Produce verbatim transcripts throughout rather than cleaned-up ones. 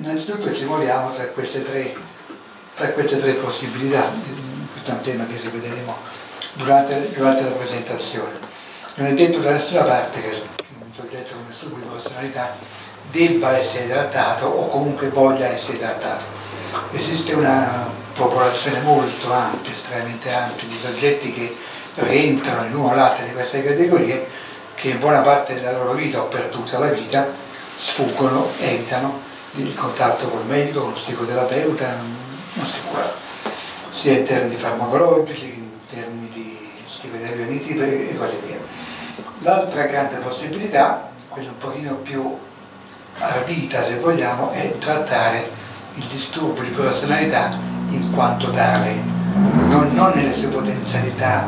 Innanzitutto ci muoviamo tra queste tre, tra queste tre possibilità, questo è un tema che rivedremo durante, durante la presentazione. Non è detto da nessuna parte che un soggetto con disturbo di personalità debba essere trattato o comunque voglia essere trattato. Esiste una popolazione molto ampia, estremamente ampia, di soggetti che rientrano in una o l'altra di queste categorie, che in buona parte della loro vita o per tutta la vita sfuggono, evitano il contatto col medico, con lo psicoterapeuta, non si cura, sia in termini farmacologici che in termini di psicoterapia cognitiva e così via. L'altra grande possibilità, quella un pochino più ardita se vogliamo, è trattare il disturbo di personalità in quanto tale, non, non nelle sue potenzialità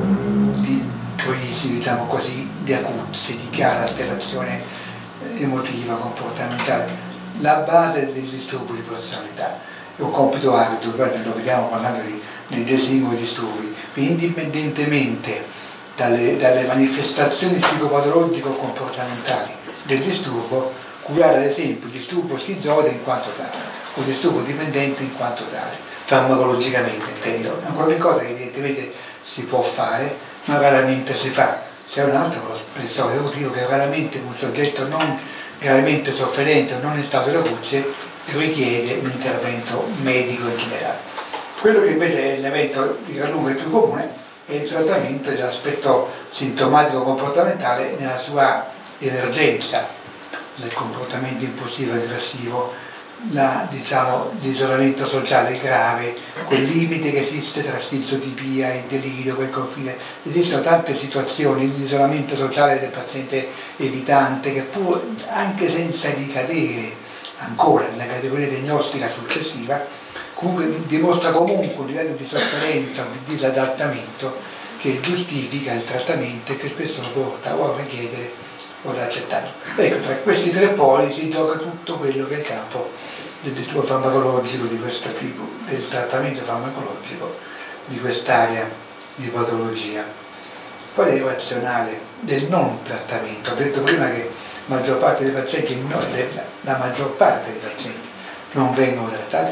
di crisi, diciamo così, di acuzie, di chiara alterazione emotiva, comportamentale. La base del disturbo di personalità è un compito arduo, noi lo vediamo parlando di, di, dei singoli disturbi, quindi indipendentemente dalle, dalle manifestazioni psicopatologico-comportamentali del disturbo, curare ad esempio il disturbo schizoide in quanto tale, o il disturbo dipendente in quanto tale, farmacologicamente intendo, è qualcosa che evidentemente si può fare, ma raramente si fa. C'è un altro episodio emotivo che raramente un soggetto non gravemente sofferente o non in stato di acuzie richiede un intervento medico in generale. Quello che invece è l'evento di gran lunga più comune è il trattamento dell'aspetto sintomatico comportamentale nella sua emergenza, del comportamento impulsivo e aggressivo, la, diciamo, l'isolamento sociale grave, quel limite che esiste tra schizotipia e delirio, quel confine. Esistono tante situazioni di isolamento sociale del paziente evitante che pur anche senza ricadere ancora nella categoria diagnostica successiva, comunque dimostra comunque un livello di sofferenza o di disadattamento che giustifica il trattamento e che spesso lo porta o a richiedere o ad accettare. Ecco, tra questi tre poli si gioca tutto quello che è il campo del disturbo farmacologico di questo tipo, del trattamento farmacologico di quest'area di patologia. Poi il razionale del non trattamento. Ho detto prima che la maggior parte dei pazienti, no, la maggior parte dei pazienti non vengono trattati.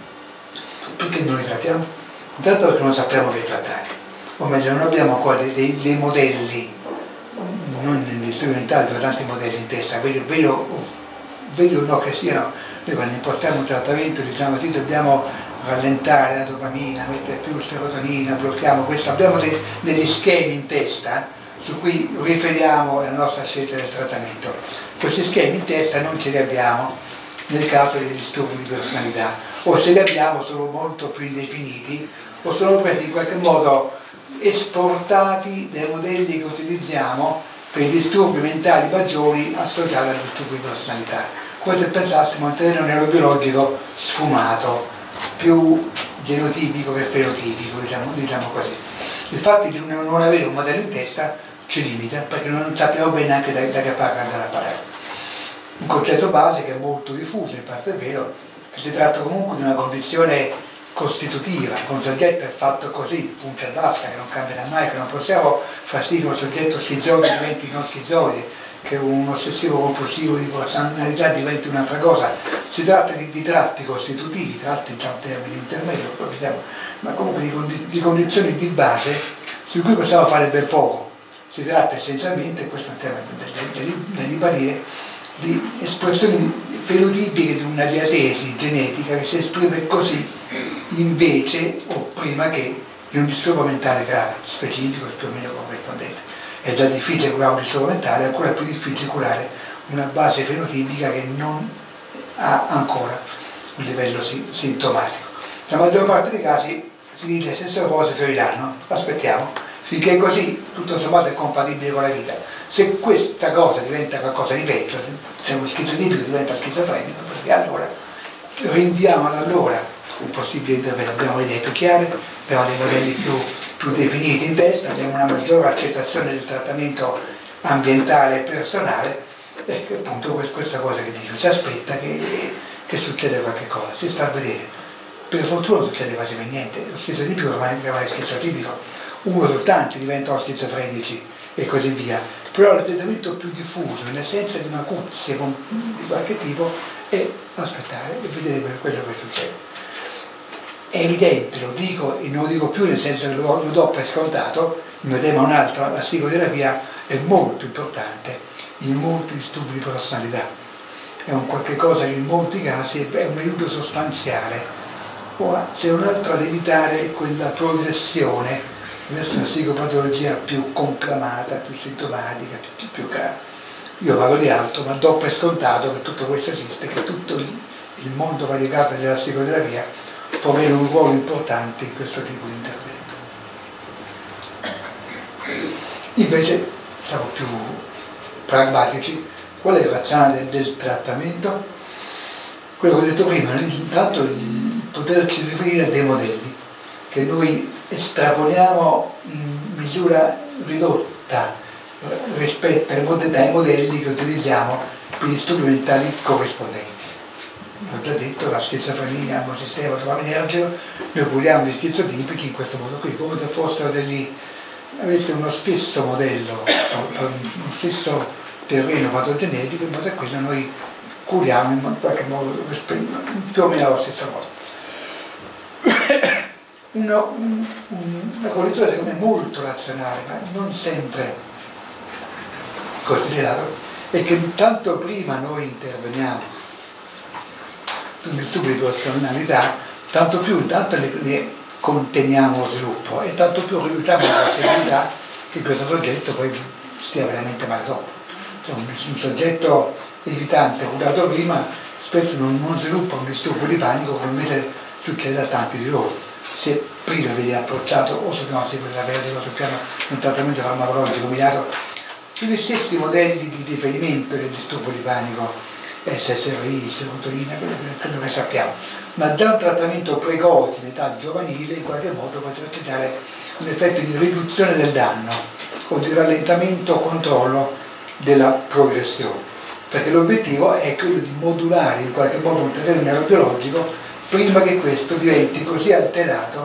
Perché non li trattiamo? Intanto perché non sappiamo che trattare, o meglio non abbiamo ancora dei, dei, dei modelli, non negli studi mentali dove tanti modelli in testa, vedo, vedo, vedo no che siano, noi quando impostiamo un trattamento diciamo sì, dobbiamo rallentare la dopamina, mettere più serotonina, blocchiamo questo, abbiamo dei, degli schemi in testa su cui riferiamo la nostra scelta del trattamento. Questi schemi in testa non ce li abbiamo nel caso dei disturbi di personalità, o se li abbiamo sono molto più indefiniti o sono presi in qualche modo esportati dai modelli che utilizziamo per i disturbi mentali maggiori associati al disturbo di personalità, come se pensassimo a un terreno neurobiologico sfumato, più genotipico che fenotipico, diciamo, diciamo così. Il fatto di non avere un modello in testa ci limita, perché non sappiamo bene anche da, da che parte andare a parare. Un concetto base che è molto diffuso, in parte è vero, che si tratta comunque di una condizione costitutiva, che un soggetto è fatto così, punto e basta, che non cambierà mai, che non possiamo far sì che un soggetto schizoide diventi non schizoide, che un ossessivo compulsivo di personalità diventi un'altra cosa. Si tratta di, di tratti costitutivi, tratti già un termine intermedio, ma comunque di, condi di condizioni di base su cui possiamo fare ben poco. Si tratta essenzialmente, questo è un tema da ribadire, di espressioni fenotipiche di una diatesi genetica che si esprime così invece o prima che di un disturbo mentale grave, specifico e più o meno corrispondente. È già difficile curare un disturbo mentale, è ancora più difficile curare una base fenotipica che non ha ancora un livello sintomatico. Nella maggior parte dei casi si dice le stesse cose fioriranno, aspettiamo, finché così tutto sommato è compatibile con la vita. Se questa cosa diventa qualcosa di peggio, se uno schizotippico diventa schizofrenico, perché allora rinviamo ad allora un possibile intervento, abbiamo le idee più chiare, abbiamo dei modelli più, più definiti in testa, abbiamo una maggiore accettazione del trattamento ambientale e personale, e appunto questa cosa che dico, si aspetta che, che succeda qualche cosa, si sta a vedere. Per fortuna non succede quasi per niente, lo schizotippico rimane, rimane schizotipico, uno su tanti diventano schizofrenici e così via. però l'atteggiamento più diffuso, in assenza di una cuzia di qualche tipo, è aspettare e vedere quello che succede. È evidente, lo dico e non lo dico più nel senso che lo, lo do per scontato, il mio tema è un altro, la psicoterapia è molto importante in molti disturbi di personalità, è un qualche cosa che in molti casi è un aiuto sostanziale, o se non altro ad evitare quella progressione verso una psicopatologia più conclamata, più sintomatica, più, più, più grave. Io parlo di altro, ma do per scontato che tutto questo esiste, che tutto il, il mondo variegato della psicoterapia può avere un ruolo importante in questo tipo di intervento. Invece siamo più pragmatici. Qual è il razionale del, del trattamento? Quello che ho detto prima, intanto il poterci riferire a dei modelli che noi estrapoliamo in misura ridotta rispetto ai modelli che utilizziamo per gli studi mentali corrispondenti. L'ho già detto, la schizofrenia è un sistema dopaminergico, noi curiamo gli schizotipici in questo modo qui, come se fossero degli, avete uno stesso modello, uno stesso terreno patogenetico, in base a quello noi curiamo in qualche modo più o meno allo stesso modo. Una, un, una condizione secondo me molto razionale, ma non sempre considerato, è che tanto prima noi interveniamo sugli disturbi di personalità, tanto più intanto ne, ne conteniamo lo sviluppo e tanto più riduciamo la possibilità che questo soggetto poi stia veramente male dopo. Cioè, un, un soggetto evitante, curato prima, spesso non, non sviluppa un disturbo di panico come invece succede a tanti di loro. Se prima viene approcciato o sul piano psicoterapeutico o sul piano di un trattamento farmacologico mirato sugli stessi modelli di riferimento del disturbo di panico, S S R I, serotonina, quello, quello che sappiamo, ma già un trattamento precoce in età giovanile in qualche modo potrà dare un effetto di riduzione del danno o di rallentamento o controllo della progressione, perché l'obiettivo è quello di modulare in qualche modo un terreno neurobiologico prima che questo diventi così alterato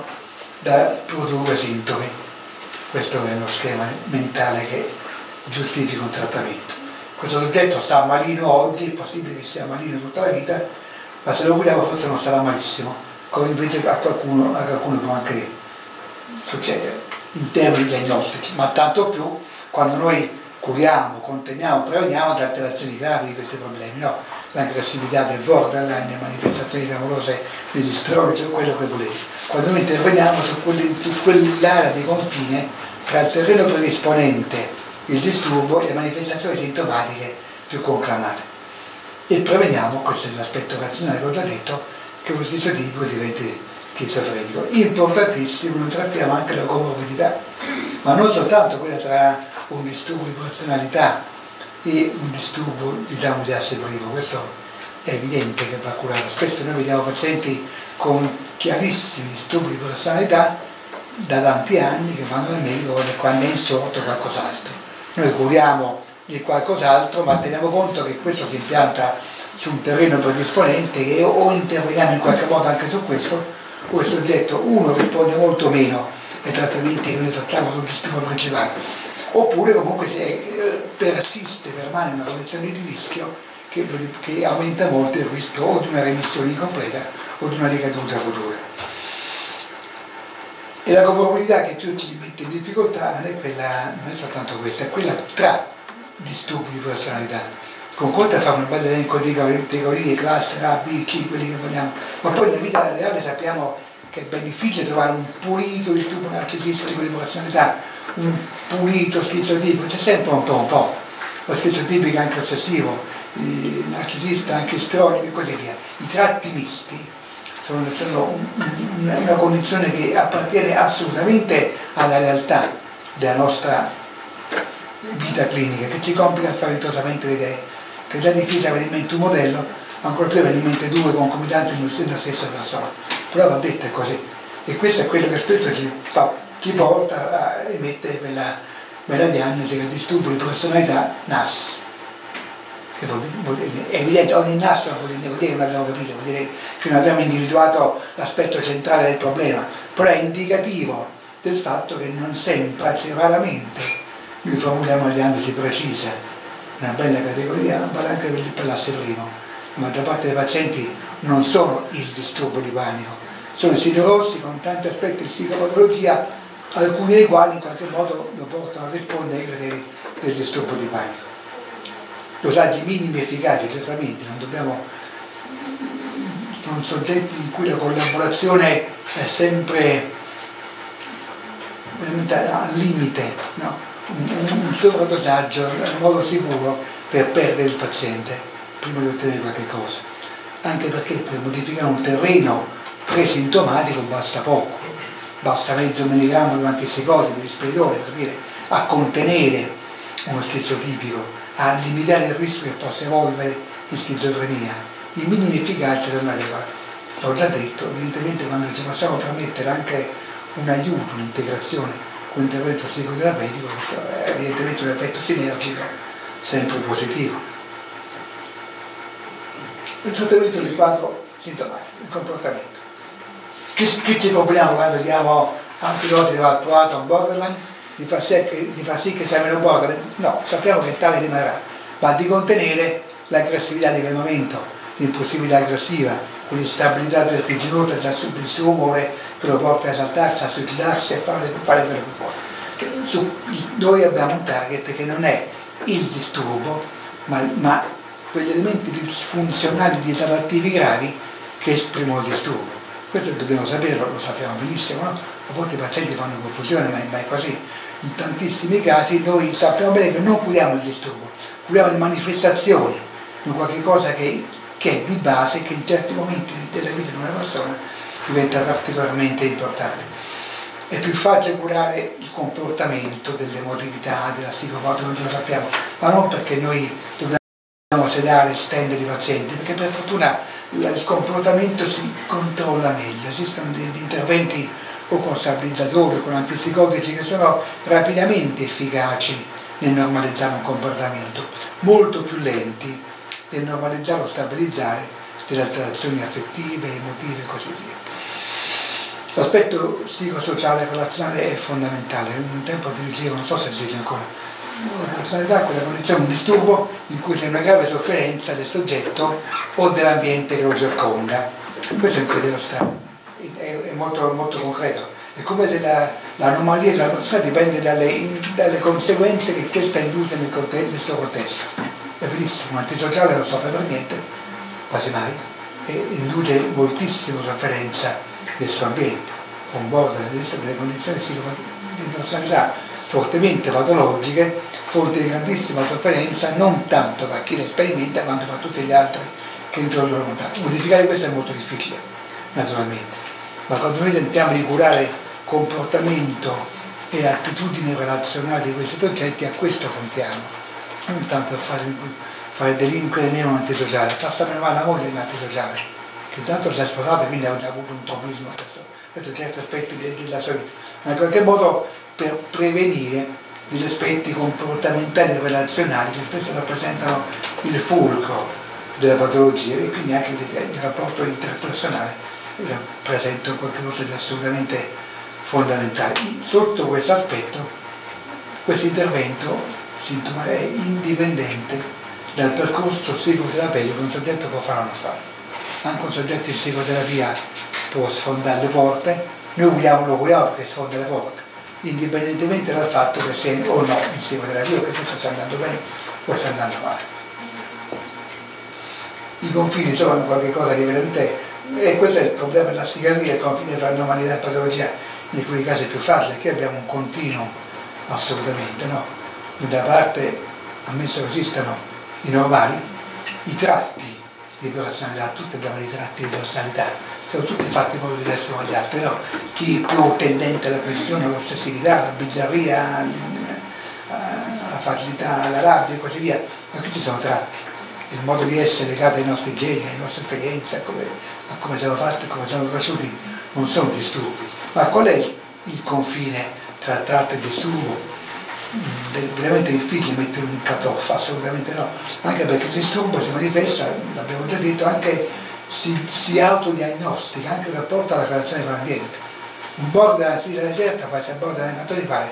da produrre sintomi. Questo è lo schema mentale che giustifica un trattamento. Questo soggetto sta malino oggi, è possibile che sia malino tutta la vita, ma se lo curiamo forse non starà malissimo, come invece a qualcuno, a qualcuno può anche succedere in termini diagnostici, ma tanto più quando noi curiamo, conteniamo, preveniamo da alterazioni gravi di questi problemi, no? L'aggressività del borderline, le manifestazioni clamorose degli stronici, quello che volete. Quando noi interveniamo su, su quell'area di confine tra il terreno predisponente, il disturbo e le manifestazioni sintomatiche più conclamate. E preveniamo, questo è l'aspetto razionale che ho già detto, che uno schizotipico diventi schizofrenico. Importantissimo, noi trattiamo anche la comorbidità, ma non soltanto quella tra un disturbo di personalità e un disturbo, diciamo, di asse primo. Questo è evidente che va curato. Spesso noi vediamo pazienti con chiarissimi disturbi di personalità da tanti anni che vanno dal medico quando è insorto qualcos'altro. Noi curiamo di qualcos'altro, ma teniamo conto che questo si impianta su un terreno predisponente e o interveniamo in qualche modo anche su questo, o il soggetto, uno, risponde molto meno ai trattamenti che noi facciamo sul disturbo principale, oppure comunque se persiste, permane una condizione di rischio che, che aumenta molto il rischio o di una remissione incompleta o di una ricaduta futura. E la comorbidità che più ci mette in difficoltà non è, quella, non è soltanto questa, è quella tra disturbi di personalità. Con conto a fare un bel elenco di categorie, classe A, B, C, quelli che vogliamo, ma poi nella vita reale sappiamo che è ben difficile trovare un pulito disturbo narcisistico di personalità, un pulito schizotipico, c'è sempre un po' un po', lo schizotipico è anche ossessivo, il narcisista anche istronico e così via. I tratti misti sono, sono un, una condizione che appartiene assolutamente alla realtà della nostra vita clinica, che ci complica spaventosamente le idee, che è già difficile avere in mente un modello, ancora più avere in mente due concomitanti nella stessa persona. Però va detto è così, e questo è quello che spesso ci, fa, ci porta a emettere quella bella diagnosi che il disturbo di personalità N A S. Che vuol dire, vuol dire, è evidente, ogni N A S vuol dire, vuol dire che non abbiamo capito, vuol dire che non abbiamo individuato l'aspetto centrale del problema, però è indicativo del fatto che non sempre, anzi raramente, noi formuliamo una diagnosi precisa, una bella categoria, vale anche per l'asse primo. La maggior parte dei pazienti non sono il disturbo di panico, sono siderossi con tanti aspetti di psicopatologia, alcuni dei quali in qualche modo lo portano a rispondere ai criteri del disturbo di panico. Dosaggi minimi efficaci di trattamenti, non dobbiamo, sono soggetti in cui la collaborazione è sempre al limite, no? un, un sovradosaggio è un modo sicuro per perdere il paziente prima di ottenere qualche cosa, anche perché per modificare un terreno presintomatico basta poco, basta mezzo milligrammo di un antipsicotico, di risperitore, per dire, a contenere uno schizotipico, a limitare il rischio che possa evolvere in schizofrenia. I minimi efficaci sono una regola. L'ho già detto, evidentemente quando ci possiamo permettere anche un aiuto, un'integrazione con un intervento psicoterapeutico, questo è evidentemente un effetto sinergico sempre positivo. Il trattamento del quadro sintomatico, il comportamento. Che, che ci proponiamo quando diamo antidoti valproato a un borderline? Di far, sì che, di far sì che sia meno borderline? No, sappiamo che tale rimarrà, ma di contenere l'aggressività di quel momento, l'impulsività aggressiva, quell'instabilità vertiginosa del suo umore che lo porta a esaltarsi, a suicidarsi e a fare, fare quello che vuole. Su, noi abbiamo un target che non è il disturbo, ma, ma quegli elementi disfunzionali disadattivi gravi che esprimono il disturbo. Questo dobbiamo saperlo, lo sappiamo benissimo, no? A volte i pazienti fanno confusione, ma, ma è così. In tantissimi casi noi sappiamo bene che non curiamo il disturbo, curiamo le manifestazioni di qualche cosa che, che è di base, che in certi momenti della vita di una persona diventa particolarmente importante. È più facile curare il comportamento dell'emotività, della psicopatologia, lo sappiamo, ma non perché noi dobbiamo sedare, stendere i pazienti, perché per fortuna il comportamento si controlla meglio, esistono degli interventi o con stabilizzatori o con antipsicotici che sono rapidamente efficaci nel normalizzare un comportamento, molto più lenti nel normalizzare o stabilizzare delle alterazioni affettive, emotive e così via. L'aspetto psicosociale relazionale è fondamentale. Un tempo si diceva, non so se esiste ancora, la personalità è quella condizione, un disturbo in cui c'è una grave sofferenza del soggetto o dell'ambiente che lo circonda. Questo è un criterio strano, è, è molto, molto concreto. È come se l'anomalia della persona dipende dalle, dalle conseguenze che questa induce nel, nel suo contesto. È benissimo, un antisociale non soffre per niente, quasi mai, e induce moltissima sofferenza nel suo ambiente, con border delle condizioni di personalità fortemente patologiche, fonte di grandissima sofferenza, non tanto per chi le sperimenta quanto per tutti gli altri che entrano in loro contatto. Modificare questo è molto difficile, naturalmente, ma quando noi tentiamo di curare comportamento e attitudini relazionali di questi soggetti, a questo contiamo, non tanto a fare, fare delinquere meno un antisociale, fa stare male la moglie dell'antisociale, che tanto si è sposato e quindi ha avuto un tropismo, questo, questo certi aspetti della sua vita, ma in qualche modo per prevenire degli aspetti comportamentali e relazionali che spesso rappresentano il fulcro della patologia e quindi anche il rapporto interpersonale rappresenta qualcosa di assolutamente fondamentale. Sotto questo aspetto, questo intervento sintomo, è indipendente dal percorso psicoterapeutico che un soggetto può fare o non fare. Anche un soggetto in psicoterapia può sfondare le porte, noi vogliamo, lo vogliamo perché sfonda le porte, indipendentemente dal fatto che sia o no in psicoterapia, che questo sta andando bene o sta andando male. I confini sono qualche cosa che veramente, e questo è il problema della psichiatria, il confine tra normalità e patologia, in alcuni casi è più facile, che abbiamo un continuo assolutamente, no? Da parte, ammesso che esistano i normali, i tratti di personalità, tutti abbiamo dei tratti di personalità, sono tutti fatti in modo diverso dagli altri, no? Chi più tendente alla pressione, all'ossessività, alla bizzarria, alla facilità, alla rabbia e così via, ma questi sono tratti. Il modo di essere legato ai nostri geni, alle nostre esperienze, a come, a come siamo fatti, a come siamo cresciuti, non sono disturbi. Ma qual è il confine tra tratto e disturbo? È veramente difficile mettere un cut-off, assolutamente no, anche perché il disturbo si manifesta, l'abbiamo già detto, anche si, si autodiagnostica, anche in rapporto alla relazione con l'ambiente. Un borderline si deserta, poi si abborda nel di fare,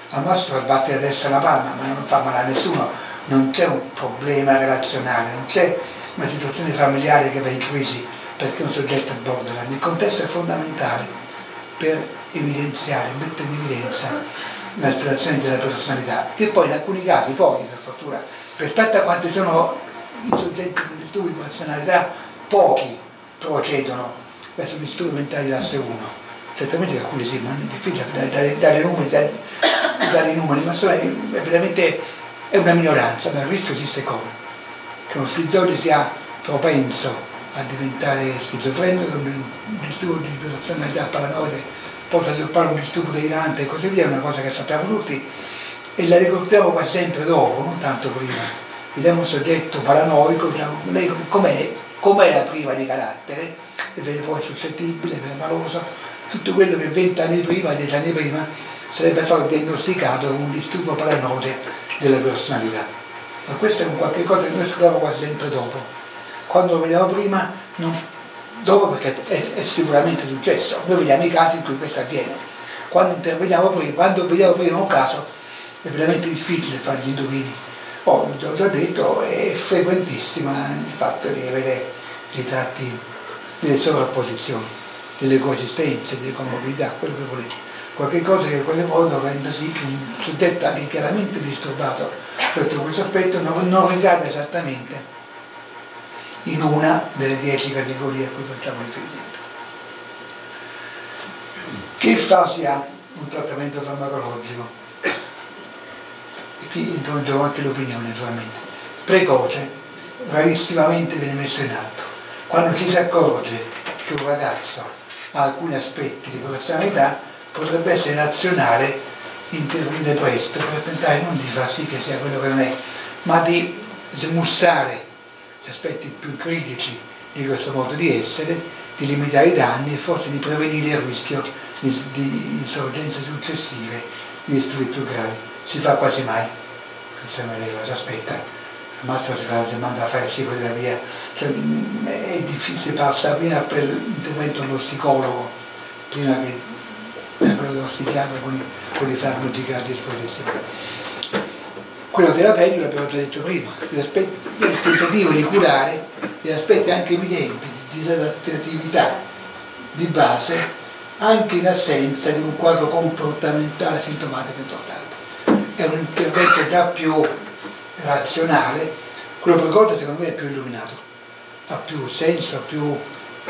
al massimo sbatte a destra una palma, ma non fa male a nessuno, non c'è un problema relazionale, non c'è una situazione familiare che va in crisi perché un soggetto è borderline. Il contesto è fondamentale per evidenziare, mettere in evidenza l'alterazione della personalità, che poi in alcuni casi, pochi per fortuna, rispetto a quanti sono i soggetti con disturbi di personalità, pochi procedono verso disturbi mentali classe uno. Certamente alcuni sì, ma è difficile dare, dare numeri, dare, dare i numeri, ma insomma è, è veramente è una minoranza, ma il rischio esiste come? Che uno schizoide sia propenso a diventare schizofrenico, con un disturbo di personalità paranoide, possa sviluppare un disturbo delirante e così via, è una cosa che sappiamo tutti e la ricordiamo quasi sempre dopo, non tanto prima. Vediamo un soggetto paranoico, diciamo, lei com'è, com'era prima di carattere, e viene fuori suscettibile, permaloso, tutto quello che vent'anni prima, dieci anni prima, sarebbe stato diagnosticato come un disturbo paranoide della personalità. Ma questo è un qualche cosa che noi scopriamo quasi sempre dopo. Quando lo vediamo prima, non, dopo perché è, è sicuramente successo, noi vediamo i casi in cui questo avviene. Quando interveniamo prima, quando vediamo prima un caso, è veramente difficile fare gli indovini. Oh, l'ho già detto, è frequentissima il fatto di avere ritratti delle sovrapposizioni, delle coesistenze, delle comorbidità, quello che volete. Qualche cosa che in qualche modo renda sì che un soggetto anche chiaramente disturbato sotto questo aspetto non, non ricade esattamente in una delle dieci categorie a cui facciamo riferimento. Che fasi ha un trattamento farmacologico? E qui introduciamo anche l'opinione naturalmente. Precoce, rarissimamente viene messo in atto. Quando ci si accorge che un ragazzo ha alcuni aspetti di personalità, potrebbe essere razionale intervenire presto per tentare non di far sì che sia quello che non è, ma di smussare gli aspetti più critici di questo modo di essere, di limitare i danni e forse di prevenire il rischio di, di insorgenze successive di disturbi più gravi. Si fa quasi mai, questa è una regola, si aspetta, al massimo si, fa, si manda a fare psicoterapia, cioè, è difficile, passa prima per l'intervento dello psicologo, prima che per quello dello psichiatra con i, con i farmaci che ha a disposizione. Quello terapeutico l'abbiamo già detto prima, il tentativo di curare gli aspetti anche evidenti di disattività di base, anche in assenza di un quadro comportamentale sintomatico importante. È un intervento già più razionale, quello precoce secondo me è più illuminato, ha più senso, ha più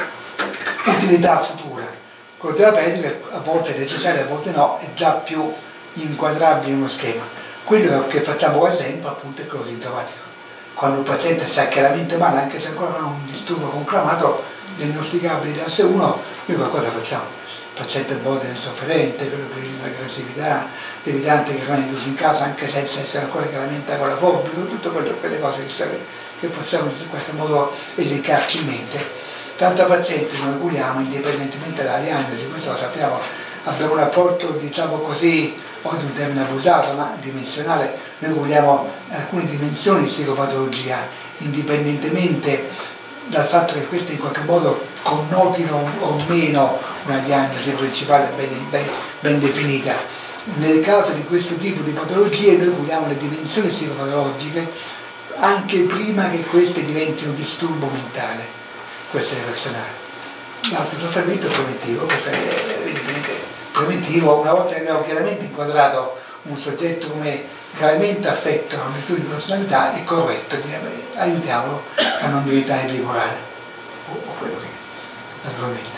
utilità futura. Quello terapeutico a volte è necessario, a volte no, è già più inquadrabile in uno schema. Quello che facciamo quasi sempre appunto è quello sintomatico. Quando il paziente sta chiaramente male, anche se ancora non ha un disturbo conclamato, diagnosticabile di classe uno, noi qualcosa facciamo. Il paziente borderline sofferente, quello che l'aggressività, l'evitante che rimane chiuso in casa anche senza essere ancora chiaramente agolafobico, tutte quelle cose che, serve, che possiamo in questo modo elencarci in mente. Tanta paziente noi curiamo indipendentemente dalla diagnosi, questo lo sappiamo, abbiamo un rapporto, diciamo così, oggi un termine abusato, ma dimensionale, noi curiamo alcune dimensioni di psicopatologia, indipendentemente dal fatto che queste in qualche modo connotino o meno una diagnosi principale ben, ben, ben definita. Nel caso di questo tipo di patologie noi curiamo le dimensioni psicopatologiche anche prima che queste diventino disturbo mentale. Questo è razionale. L'altro trattamento è preventivo, questo è evidentemente preventivo, una volta che abbiamo chiaramente inquadrato un soggetto come gravemente affetto da un disturbo di personalità, è corretto, aiutiamolo a non diventare bipolare o, o quello che è, naturalmente.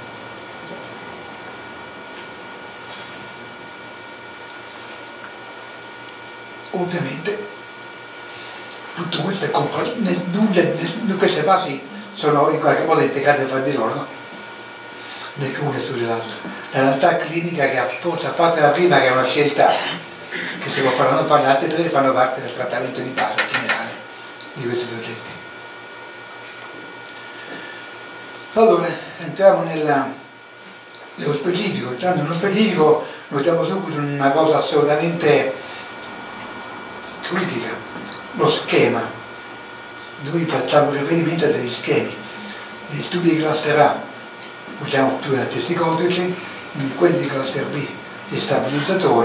Ovviamente tutto questo è comprato, in queste fasi sono in qualche modo integrate fra di loro, no? Una studia l'altra. La realtà clinica che forse a parte la prima che è una scelta che si può fare o non fare, le altre tre fanno parte del trattamento di base generale di questi soggetti. Allora, entriamo nella, nello specifico, entrando nello specifico notiamo subito una cosa assolutamente critica, lo schema. Noi facciamo riferimento a degli schemi, gli studi di cluster A usiamo più antipsicotici, quelli di cluster B gli stabilizzatori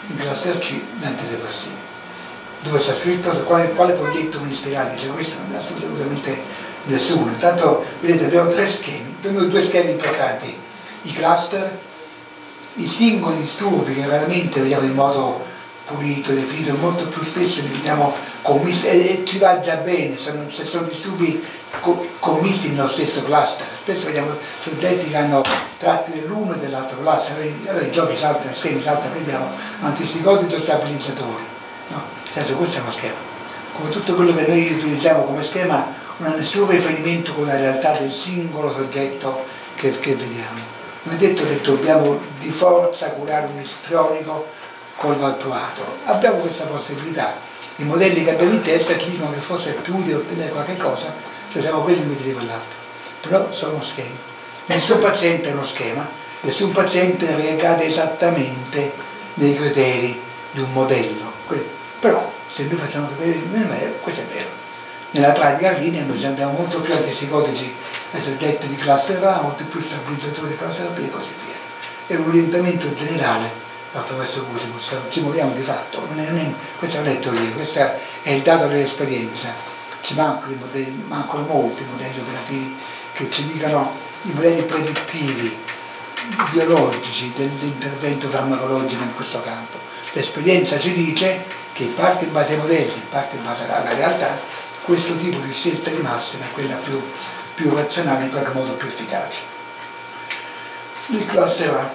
in cluster C l'antidepressivo, dove sta scritto quale, quale foglietto ministeriale dice questo, non è assolutamente nessuno. Intanto vedete abbiamo tre schemi, abbiamo due schemi importanti, i cluster, i singoli disturbi che veramente vediamo in modo pulito, definito, molto più spesso li vediamo commisti e, e ci va già bene, sono, se sono disturbi co, commisti nello stesso cluster. Spesso vediamo soggetti che hanno tratti dell'uno e dell'altro cluster, allora i giochi saltano, i schemi saltano, vediamo antipsicotici o stabilizzatori, no? Adesso questo è uno schema. Come tutto quello che noi utilizziamo come schema non ha nessun riferimento con la realtà del singolo soggetto che, che vediamo. Non è detto che dobbiamo di forza curare un istrionico col valproato, abbiamo questa possibilità. I modelli che abbiamo in testa ci dicono che forse è più utile ottenere qualche cosa, cioè siamo quelli invece di quell'altro, però sono schemi. Nessun paziente è uno schema, nessun paziente ricade esattamente nei criteri di un modello, però se noi facciamo capire, questo è vero. Nella pratica clinica noi andiamo molto più antipsicotici ai soggetti di classe A, molto più stabilizzatori di classe B e così via. È un orientamento generale attraverso cui ci muoviamo di fatto, non è, non è, questa non è teoria, questo è il dato dell'esperienza. Ci mancano, modelli, mancano molti modelli operativi che ci dicano i modelli predittivi, biologici dell'intervento farmacologico in questo campo. L'esperienza ci dice che in parte in base ai modelli, in parte in base alla realtà, questo tipo di scelta di massima è quella più, più razionale e in qualche modo più efficace. Il cluster A.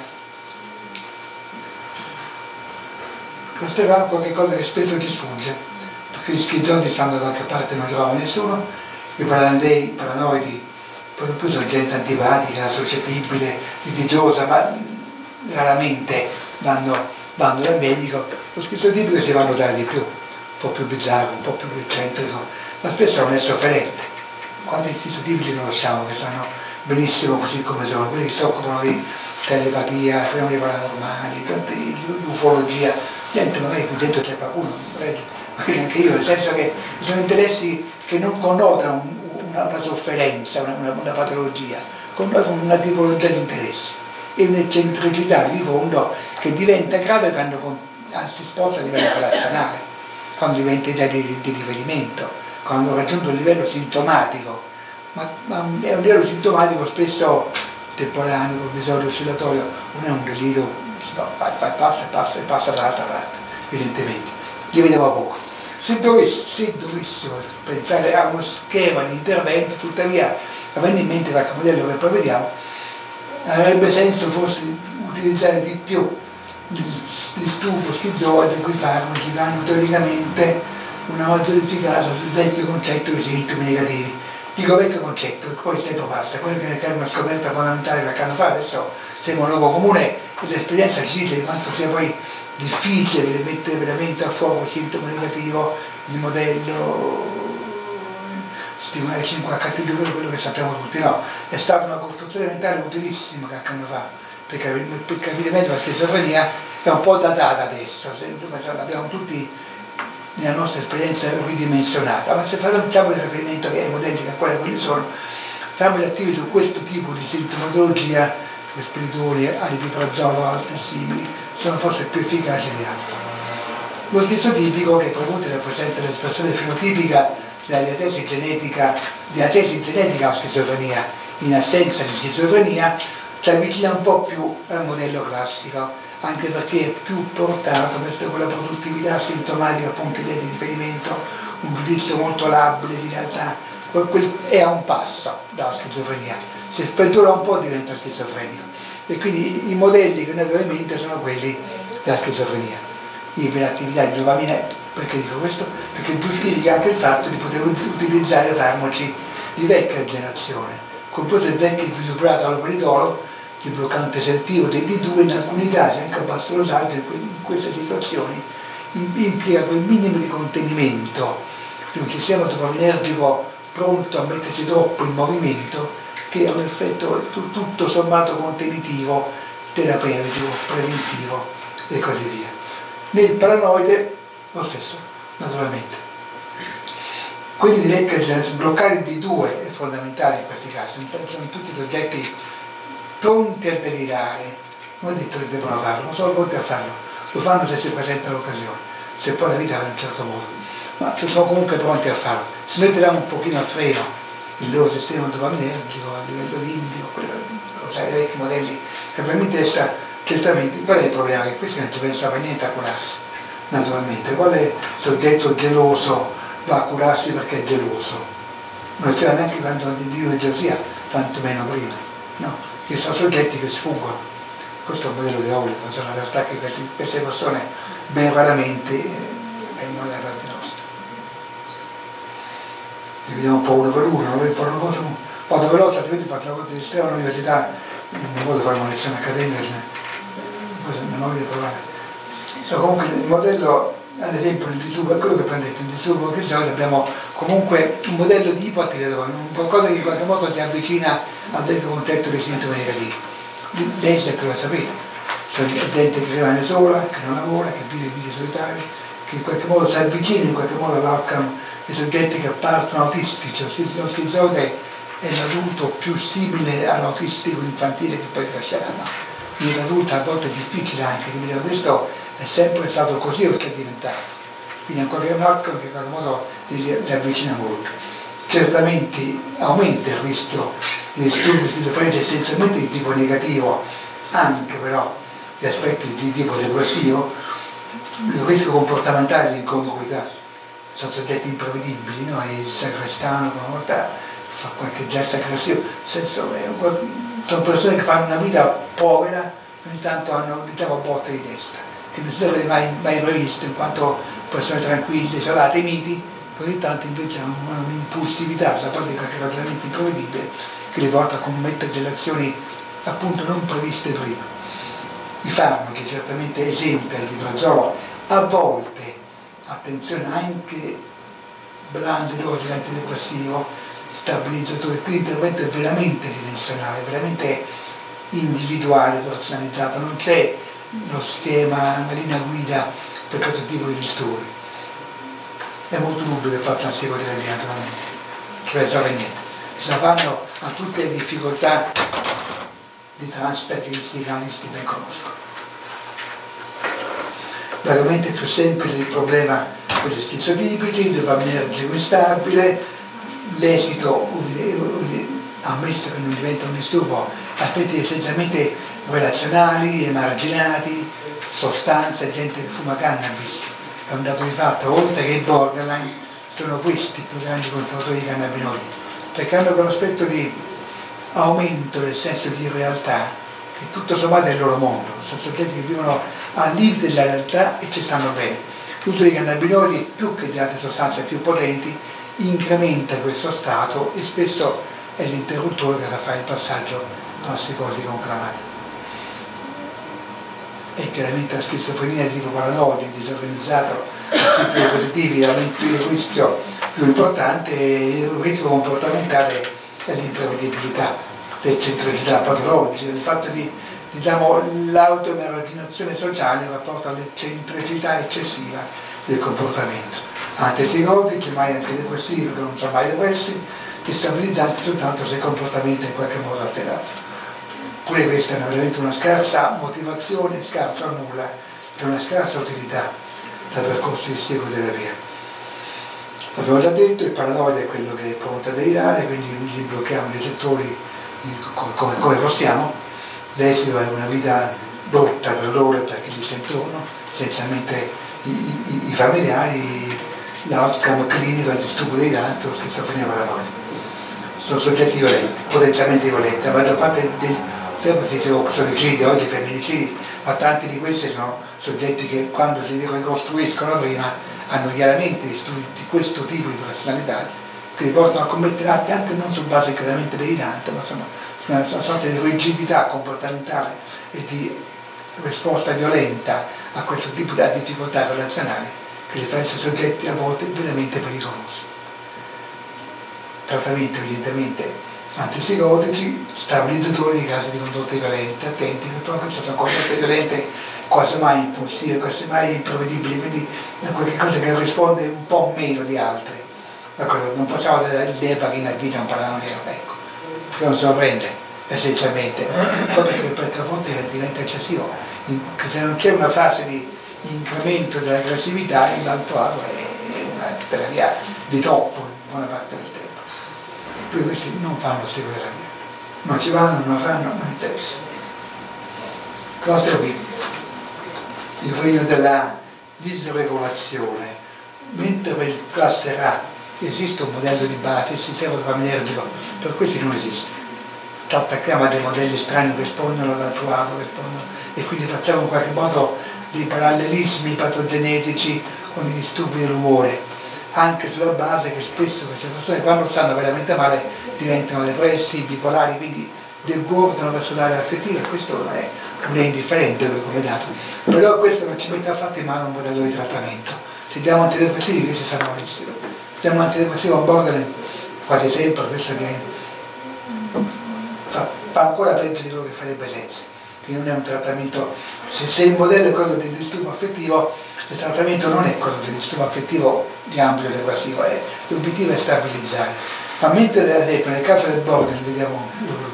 Il cluster A è qualcosa che spesso ti sfugge, perché gli schizofreni stanno da qualche parte e non trovano nessuno, i paranoidi, paranoidi per lo più sono gente antipatica, suscettibile, litigiosa, ma raramente vanno, vanno dal medico. Lo schizotipico si va a notare di più, un po' più bizzarro, un po' più eccentrico, ma spesso non è sofferente. Quanti schizotipici conosciamo che stanno benissimo così come sono, quelli che si occupano di telepatia, fenomeni paranormali, l'ufologia, niente, magari qui dentro c'è qualcuno, magari anche io, nel senso che sono interessi che non connotano una, una sofferenza, una, una, una patologia, connotano una tipologia di interessi e un'eccentricità di fondo che diventa grave quando si sposta a livello relazionale, quando diventa idea di, di riferimento, quando ha raggiunto un livello sintomatico, ma, ma è un livello sintomatico spesso temporaneo, provvisorio, oscillatorio, non è un delirio, no, fa, fa, passa e passa e passa dall'altra parte, evidentemente. Li vediamo a poco. Se dovessimo, se dovessimo pensare a uno schema di intervento, tuttavia, avendo in mente qualche modello che poi vediamo, avrebbe senso forse utilizzare di più il disturbo schizoide, cui farmaci che hanno teoricamente una maggiore efficacia sul vecchio concetto di sintomi negativi. Dico vecchio concetto, perché poi il tempo passa, quello che è una scoperta fondamentale qualche anno fa, adesso siamo un luogo comune e l'esperienza ci dice quanto sia poi difficile mettere veramente a fuoco il sintomo negativo, il modello, stimolare cinque H T due, quello che sappiamo tutti, no. È stata una costruzione mentale utilissima qualche anno fa, per capire, per capire meglio la schizofrenia, è un po' datata adesso, l'abbiamo tutti nella nostra esperienza ridimensionata, ma se facciamo il riferimento ai modelli che ancora quelli sono, siamo attivi su questo tipo di sintomatologia, spiritoni, aripiprazolo, altri simili, sono forse più efficaci di altri. Lo schizotipico, che proprio rappresenta l'espressione fenotipica della diatesi genetica, diatesi genetica alla schizofrenia, in assenza di schizofrenia, ci avvicina un po' più al modello classico, anche perché è più portato verso quella produttività sintomatica, appunto idea di riferimento, un giudizio molto labile di realtà, è a un passo dalla schizofrenia, se sperdura un po' diventa schizofrenico e quindi i modelli che noi abbiamo in mente sono quelli della schizofrenia. Iperattività di dopamina, perché dico questo? Perché giustifica anche il fatto di poter utilizzare farmaci di vecchia generazione, compreso il vecchio visuperato all'operidolo, il bloccante selettivo dei D due, in alcuni casi anche a basso dosaggio, in queste situazioni implica quel minimo di contenimento di un sistema dopaminergico pronto a mettersi troppo in movimento, che ha un effetto tutto sommato contenitivo, terapeutico, preventivo e così via. Nel paranoide lo stesso, naturalmente. Quindi bloccare il D due è fondamentale in questi casi, sono tutti soggetti pronti a delirare, non è detto che devono farlo, non sono pronti a farlo, lo fanno se si presenta l'occasione, se poi la vita va in un certo modo, ma sono comunque pronti a farlo. Se noi tiriamo un pochino a freno il loro sistema dopaminergico a livello limbico, quello, sai, i vecchi modelli che per me testa, certamente, qual è il problema? Che questi non ci pensava niente a curarsi, naturalmente. Quale soggetto geloso va a curarsi perché è geloso? Non c'era neanche quando l'individuo di gelosia, tanto meno prima, no? Che sono soggetti che sfuggono. Questo è un modello teorico, sono in realtà che queste persone ben raramente vengono da parte nostra. Li vediamo un po' uno per uno, non fare una cosa vado veloce, altrimenti faccio la cosa di estrema noiosidà, non voglio fare una lezione accademica, non voglio provare. So, comunque il modello, ad esempio il disturbo, è quello che abbiamo detto, il disturbo che solito abbiamo comunque un modello di ipoattività, qualcosa che in qualche modo si avvicina al vecchio concetto dei sintomi negativi. Lei è che lo sapete, sono gente che rimane sola, che non lavora, che vive vite solitarie, che in qualche modo si avvicina in qualche modo all'outcome dei soggetti che partono autistici, o lo schizoide è l'adulto più simile all'autistico infantile che poi cresceranno. Quindi l'adulto a volte è difficile anche, quindi questo è sempre stato così o si è diventato. Quindi ancora un outcome che in qualche modo li, li avvicina molto. Certamente aumenta il rischio di disturbi schizofrenici essenzialmente di tipo negativo, anche però di aspetti di tipo depressivo, il rischio comportamentale di incongruità. Sono soggetti imprevedibili, no? Il sagrestano con una volta fa qualche gesto aggressivo, sono persone che fanno una vita povera, ogni tanto hanno, diciamo, botte di testa, che non si deve mai, mai previsto, in quanto persone tranquille, isolate, miti, ogni tanto invece hanno un'impulsività da parte di qualche ragionamento imprevedibile che li porta a commettere delle azioni appunto non previste prima. I farmaci, certamente esempi all'idrozolo, a volte, attenzione, anche blande dosi di antidepressivo, stabilizzatore, qui l'intervento è veramente dimensionale, veramente individuale, personalizzato, non c'è lo schema, la linea guida per questo tipo di disturbi. È molto dubbio che faccia la psicoterapia, naturalmente, ci pensava niente. Si fanno a tutte le difficoltà di transfer che gli psicanalisti ben conoscono. L'argomento più semplice del problema quelli schizotipici, dopaminergico instabile, l'esito ammesso che non diventa un disturbo, aspetti essenzialmente relazionali, emarginati, sostanze, gente che fuma cannabis. È un dato di fatto, oltre che i borderline, sono questi i più grandi controllatori di cannabinoidi, perché hanno quell'aspetto di aumento del senso di realtà, che tutto sommato è il loro mondo, sono soggetti che vivono al limite della realtà e ci stanno bene. L'uso dei cannabinoidi, più che di altre sostanze più potenti, incrementa questo stato e spesso è l'interruttore che fa fare il passaggio alla psicosi conclamata. E chiaramente la schizofrenia di tipo paranoide, disorganizzato, i positivi, veramente il rischio più importante, il rischio comportamentale è l'imprevedibilità, l'eccentricità patologica, il fatto di, diciamo, l'autoemarginazione sociale in rapporto all'eccentricità eccessiva del comportamento. Antipsicotici, mai antidepressivi, che non sono mai depressi, destabilizzanti soltanto se il comportamento è in qualche modo alterato. Pure questa è veramente una scarsa motivazione, scarsa o nulla, e una scarsa utilità da percorso di psicoterapia. L'abbiamo già detto, il paranoide è quello che è pronto a delirare, quindi gli blocchiamo i recettori come, come possiamo. L'esito è una vita brutta per loro e per chi li sentono, essenzialmente i, i, i familiari, l'outcome clinico del disturbo delirante o schizofrenia paranoide. Sono soggetti violenti, potenzialmente violenti, la maggior parte dei omicidi, oggi femminicidi, ma tanti di questi sono soggetti che quando si ricostruiscono prima hanno chiaramente disturbi di questo tipo di personalità che li portano a commettere atti anche non su base chiaramente delirante, ma sono una sorta di rigidità comportamentale e di risposta violenta a questo tipo di difficoltà relazionali che li fa essere soggetti a volte veramente pericolosi. Trattamento evidentemente antipsicotici, stabilizzatori in caso di condotte violente, attenti che proprio ci sono condotte violente quasi mai impulsive, quasi mai imprevedibili, quindi è qualcosa che risponde un po' meno di altre. Non possiamo dare l'idea che in vita non parlano nero, ecco, perché non se lo prende essenzialmente, proprio perché, perché a volte diventa eccessivo, se non c'è una fase di incremento dell'aggressività, in l'altro è una terapia di troppo in buona parte del tempo. Poi questi non fanno psicoterapia, non ci vanno, non la fanno, non interessa. Cluster B, il regno della disregolazione. Mentre per il cluster A esiste un modello di base, il sistema dopaminergico, per questi non esiste. Ci attacchiamo a dei modelli strani che rispondono all'altro lato, rispondono, e quindi facciamo in qualche modo dei parallelismi patogenetici con i disturbi dell'umore, anche sulla base che spesso queste persone quando stanno veramente male diventano depressi, bipolari, quindi debordano verso l'area affettiva, e questo non è, non è indifferente come dato, però questo non ci mette affatto in mano un modello di trattamento. Se diamo antidepressivi questi stanno malissimo, se diamo un antidepressivo a borderline quasi sempre questo diventa, fa, fa ancora peggio di quello che farebbe senza, quindi non è un trattamento. Se, se il modello è quello del disturbo affettivo, il trattamento non è quello del disturbo affettivo di ambito depressivo, è, l'obiettivo è stabilizzare. Ma mentre ad esempio nel caso del borderline, vediamo,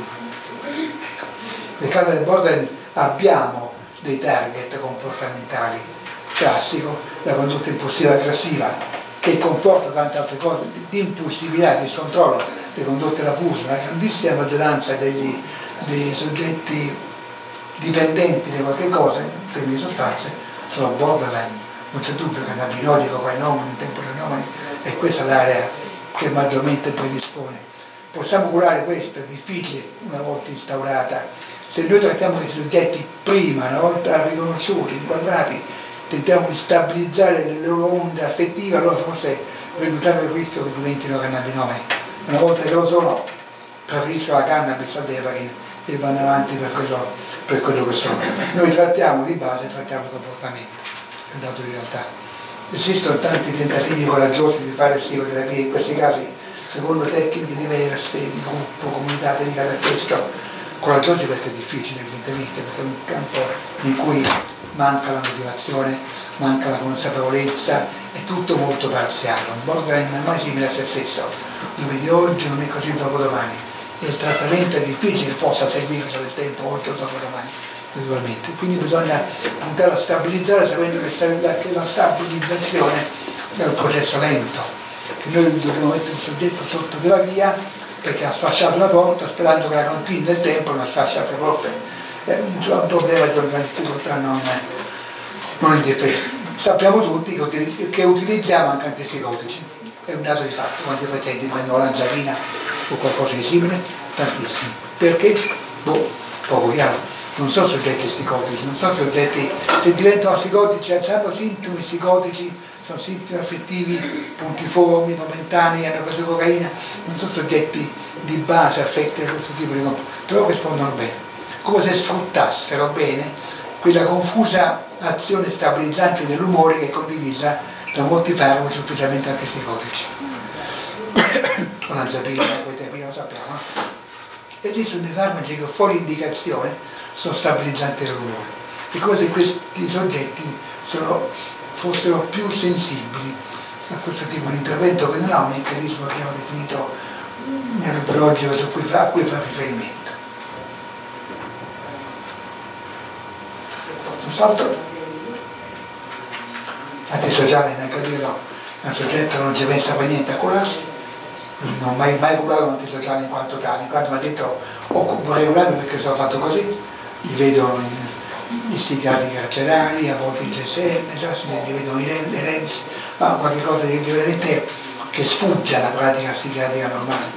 nel caso del borderline abbiamo dei target comportamentali, classico, la condotta impulsiva aggressiva, che comporta tante altre cose, di impulsività, di scontrollo, le condotte d'abuso. La grandissima maggioranza degli, dei soggetti dipendenti di qualche cosa, in termini di sostanze, sono borderline. Non c'è dubbio che l'abinodico, poi nomani, temporanomani, è questa l'area che maggiormente predispone. Possiamo curare questo, è difficile una volta instaurata. Se noi trattiamo questi soggetti prima, una volta riconosciuti, inquadrati, tentiamo di stabilizzare le loro onde affettive, allora forse riduciamo il rischio che diventino cannabinomani. Una volta che lo sono, preferisco la cannabis al Deparin e vanno avanti per quello, per quello che sono. Noi trattiamo di base, trattiamo il comportamento, è un dato di realtà. Esistono tanti tentativi coraggiosi di fare psicoterapia, in questi casi secondo tecniche diverse, di gruppo, comunità dedicate a questo, coraggiosi perché è difficile evidentemente, perché è un campo in cui manca la motivazione, manca la consapevolezza, è tutto molto parziale, un borderline non è mai simile a se stesso, dove di oggi non è così dopodomani, e il trattamento è difficile che possa seguirlo nel tempo oltre o dopodomani, naturalmente. Quindi bisogna puntare a stabilizzare, sapendo che la stabilizzazione è un processo lento, che noi dobbiamo mettere un soggetto sotto terapia perché ha sfasciato una porta sperando che la continui nel tempo, non sfascia altre porte. È un problema di una difficoltà non, non indifferente. Sappiamo tutti che, che utilizziamo anche antipsicotici, è un dato di fatto. Quanti pazienti prendono l'angiolina o qualcosa di simile? Tantissimi. Perché? Boh, poco chiaro. Non sono soggetti psicotici, non sono soggetti, se diventano psicotici, hanno sintomi psicotici, sono sintomi affettivi puntiformi, momentanei, hanno preso cocaina, non sono soggetti di base affetti da questo tipo di comportamento, però rispondono bene. Come se sfruttassero bene quella confusa azione stabilizzante dell'umore che è condivisa da molti farmaci ufficialmente antipsicotici. Olanzapina, quetiapina, lo sappiamo, no? Esistono dei farmaci che fuori indicazione sono stabilizzanti dell'umore. È come se questi soggetti sono, fossero più sensibili a questo tipo di intervento, che non ha un meccanismo che abbiamo definito neurobiologico a cui fa, a cui fa riferimento. Un salto antisociale, neanche a dirlo, un soggetto non ci pensa per niente a curarsi, non ho mai, mai curato un antisociale in quanto tale, in quanto mi ha detto oh, vorrei curarmi perché sono fatto così, li vedo gli psichiatri carcerari, a volte i G S M, già si li vedono i Renzi, ma qualche cosa di veramente che sfugge alla pratica psichiatrica normale.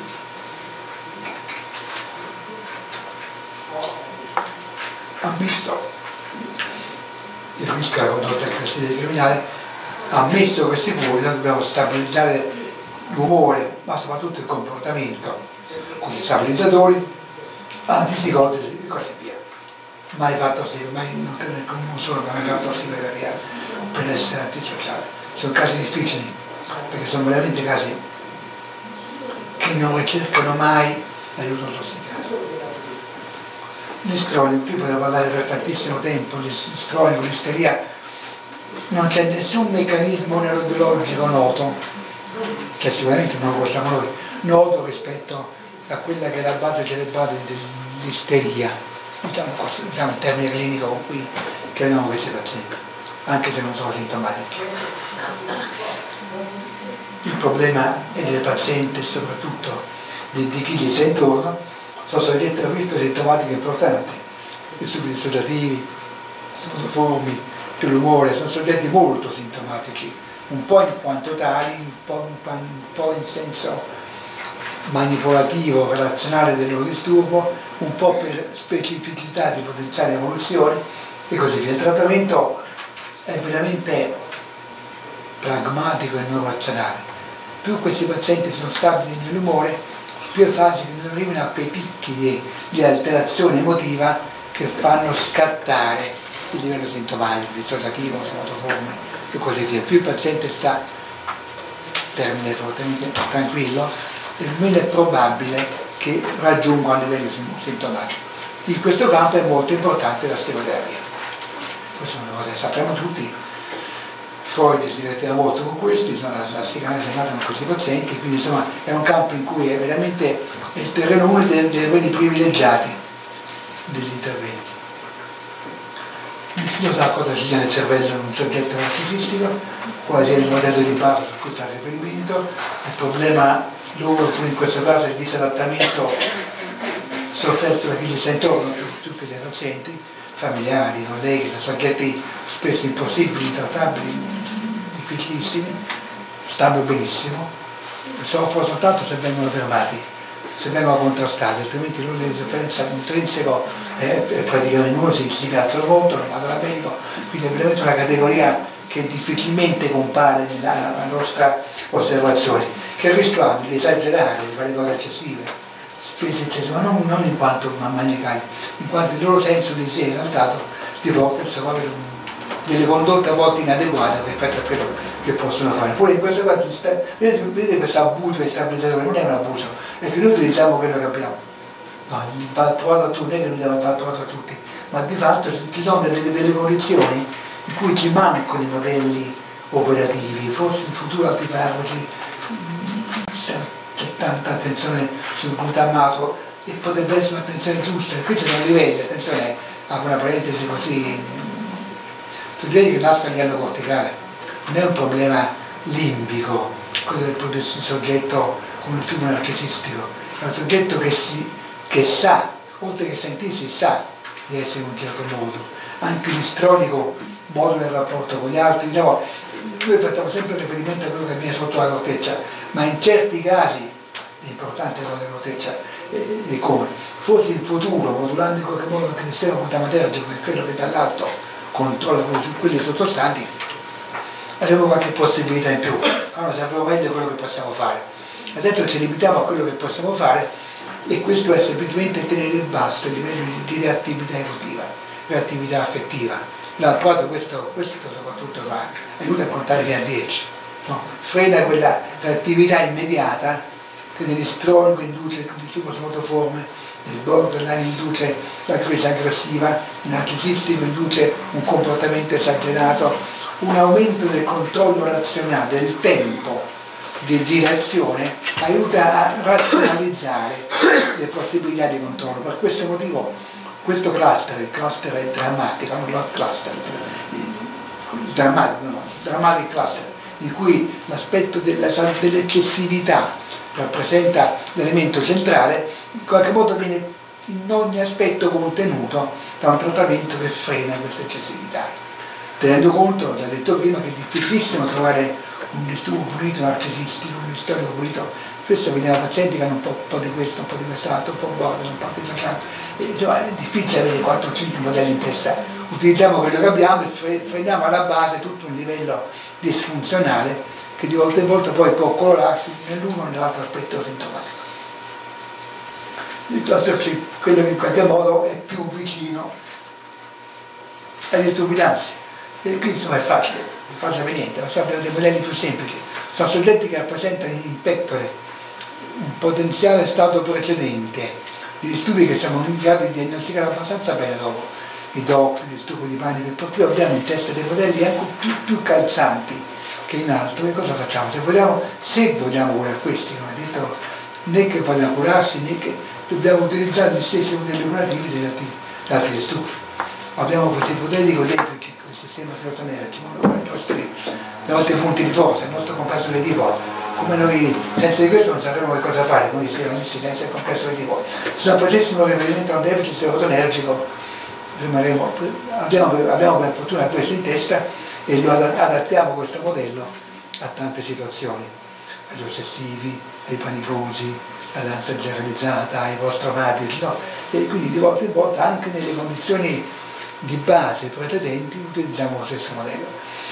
Ammesso il rischio della condotta aggressiva criminale, ammesso questi curi, noi dobbiamo stabilizzare l'umore, ma soprattutto il comportamento, con gli stabilizzatori, antipsicotici e così via. Mai fatto sì, mai non credo che non sono mai fatto psicoterapia per essere antisociale. Sono casi difficili, perché sono veramente casi che non ricercano mai l'aiuto dello psichiatra. L'istronico, qui potevo parlare per tantissimo tempo, l'istronico, l'isteria, non c'è nessun meccanismo neurobiologico noto, che sicuramente non lo conosciamo noi, noto rispetto a quella che è la base cerebrale dell'isteria, diciamo, diciamo il termine clinico con cui chiamiamo questi pazienti. anche se non sono sintomatici. Il problema è del paziente, soprattutto di, di chi gli sta intorno, sono soggetti a rischio sintomatico importante, i disturbi dissociativi, somatoformi, dell'umore, sono soggetti molto sintomatici, un po' in quanto tali, un po', un po' in senso manipolativo, relazionale del loro disturbo, un po' per specificità di potenziali evoluzioni e così via. Il trattamento è veramente pragmatico e non razionale. Più questi pazienti sono stabili nell'umore, più è facile che non arrivino a quei picchi di, di alterazione emotiva che fanno scattare il livello sintomatico, dissociativo, somatoforme e così via. Più il paziente sta, termine fortemente tranquillo, e meno è probabile che raggiunga un livello sintomatico. In questo campo è molto importante la stereoterapia. Questa è una cosa che sappiamo tutti. Freud si divertiva molto con questi, sono la psicanalisi è nata con questi pazienti, quindi insomma è un campo in cui è veramente il terreno uno dei, dei quelli privilegiati degli interventi. Nessuno sa cosa sia nel cervello in un soggetto narcisistico, quale sia il modello di base su cui fa riferimento, il problema loro in questo caso è il disadattamento sofferto da chi gli sta intorno, più, più che dai pazienti, familiari, colleghi, da soggetti spesso impossibili, trattabili, difficilissimi, stanno benissimo, soffrono soltanto se vengono fermati, se vengono contrastati, altrimenti il loro di sofferenza intrinseco è, è praticamente nulla, si, si piattono molto, non vanno da medico, quindi è veramente una categoria che difficilmente compare nella nostra osservazione, che è rischiabile di esagerare, di fare cose eccessive, spese eccessive, ma non, non in quanto maniacali, in quanto il loro senso di sé esaltato li porta insomma, a avere un, delle condotte a volte inadeguate rispetto a quello che possono fare. Poi in questo caso, vedete, vedete questo abuso e stabilizzatore, non è un abuso, è che noi utilizziamo quello che abbiamo. No, va provato a tutti, non è che noi va provato a tutti, ma di fatto ci sono delle, delle condizioni in cui ci mancano i modelli operativi, forse in futuro altri farmaci, c'è tanta attenzione sul glutamato e potrebbe essere un'attenzione giusta, e qui ci sono livelli, attenzione, apro una parentesi così, tu vedi che nasce a livello corticale, non è un problema limbico, quello del soggetto con il tumore narcisistico, è un soggetto che, si, che sa, oltre che sentirsi, sa di essere in un certo modo, anche l'istronico modo nel rapporto con gli altri, diciamo, noi facciamo sempre riferimento a quello che viene sotto la corteccia, ma in certi casi è importante la corteccia e, e come? Forse in futuro, modulando in qualche modo anche il sistema glutamatergico, che è quello che dall'alto controlla su quelli sottostanti, avremo qualche possibilità in più, allora sapremo meglio quello che possiamo fare. Adesso ci limitiamo a quello che possiamo fare e questo è semplicemente tenere basso il livello di reattività emotiva, reattività affettiva. L'approdo questo, questo soprattutto fa, aiuta a contare fino a dieci, no? Frena quella reattività immediata che nell'istronico induce il disturbo somatoforme, nel borderline induce la crisi aggressiva, il narcisistico induce un comportamento esagerato, un aumento del controllo razionale, del tempo di, di reazione, aiuta a razionalizzare le possibilità di controllo. Per questo motivo questo cluster, il cluster è drammatico, non il cluster, il drammatico, no, il dramatic cluster, in cui l'aspetto dell'eccessività rappresenta l'elemento centrale, in qualche modo viene in ogni aspetto contenuto da un trattamento che frena questa eccessività, tenendo conto, l'ho detto prima, che è difficilissimo trovare un disturbo pulito narcisistico, un storico pulito. Spesso vediamo pazienti che hanno un po', un po' di questo, un po' di quest'altro, un po' border, un po' di quest'altro, e insomma è difficile avere quattro o cinque modelli in testa. Utilizziamo quello che abbiamo e freniamo alla base tutto un livello disfunzionale che di volta in volta poi può colorarsi nell'uno o nell'altro aspetto sintomatico. Il cluster C, quello che in qualche modo è più vicino ai disturbi d'ansia. E qui insomma è facile, non fa per niente, ma abbiamo dei modelli più semplici. Sono soggetti che rappresentano in pectore un potenziale stato precedente di disturbi che siamo in grado di diagnosticare abbastanza bene dopo, i D O C, il disturbo di panico, e per cui abbiamo in testa dei modelli anche più, più calzanti che in altro. E cosa facciamo? Se vogliamo, se vogliamo curare questi, come detto, né che vogliamo curarsi, né che dobbiamo utilizzare gli stessi modelli curativi degli altri, altri disturbi. Abbiamo questo ipotetico dentro questi sistema serotonergico, i nostri, i nostri punti di forza, il nostro complesso vedivo. Come noi senza di questo non sapremo che cosa fare, come dicevano senza il complesso vedivo. Se non facessimo riferimento a un deficit serotonergico, rimarremo, abbiamo, abbiamo per fortuna questo in testa e lo adattiamo questo modello a tante situazioni, agli ossessivi, ai panicosi, all'ansia generalizzata, ai post-traumatici, no? E quindi di volta in volta anche nelle condizioni di base precedenti utilizziamo lo stesso modello.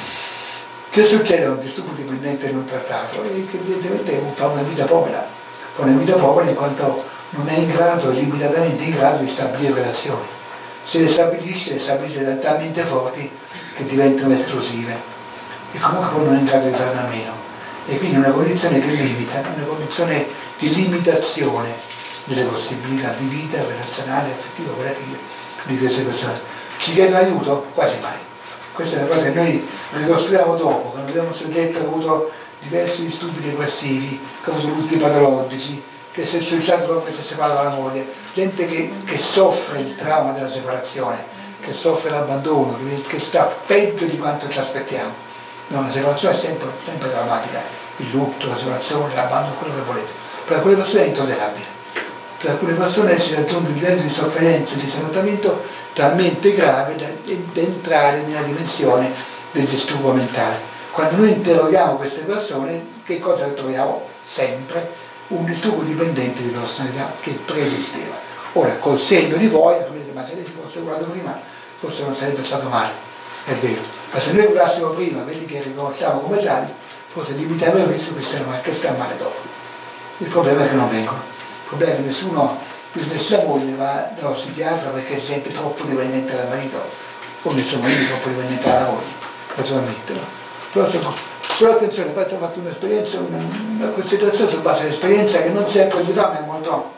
Che succede a un disturbo dipendente non trattato? E che evidentemente fa una vita povera, fa una vita povera in quanto non è in grado, è limitatamente in grado di stabilire relazioni. Se le stabilisce, le stabilisce talmente forti che diventano esclusive e comunque poi non è in grado di farne a meno. E quindi è una condizione che limita, una condizione di limitazione delle possibilità di vita relazionale, affettiva, operative di queste persone. Ci chiedono aiuto? Quasi mai. Questa è una cosa che noi ricostruiamo dopo, quando vediamo un soggetto che ha avuto diversi disturbi depressivi, che ha avuto lutti patologici, che si è suicidato dopo che si è separato dalla moglie, gente che, che soffre il trauma della separazione, che soffre l'abbandono, che, che sta peggio di quanto ci aspettiamo. No, la separazione è sempre, sempre drammatica, il lutto, la separazione, l'abbandono, quello che volete. Per alcune persone è intollerabile. Per alcune persone si raggiunge un livello di sofferenza e di trattamento talmente grave da, da entrare nella dimensione del disturbo mentale. Quando noi interroghiamo queste persone, che cosa troviamo? Sempre un disturbo dipendente di personalità che preesisteva. Ora, col senno di poi, ma se lei si fosse curato prima, forse non sarebbe stato male, è vero. Ma se noi curassimo prima quelli che riconosciamo come tali, forse limitiamo il rischio che stiano male, che stiano male dopo. Il problema è che non vengono. Il problema è che nessuno, nessuna moglie va dallo psichiatra perché si sente troppo dipendente dal marito, o nessun marito troppo dipendente dalla moglie, naturalmente, no? Però, però attenzione, ho fatto un'esperienza, una, una considerazione su base dell'esperienza che non sempre si fa, ma è molto,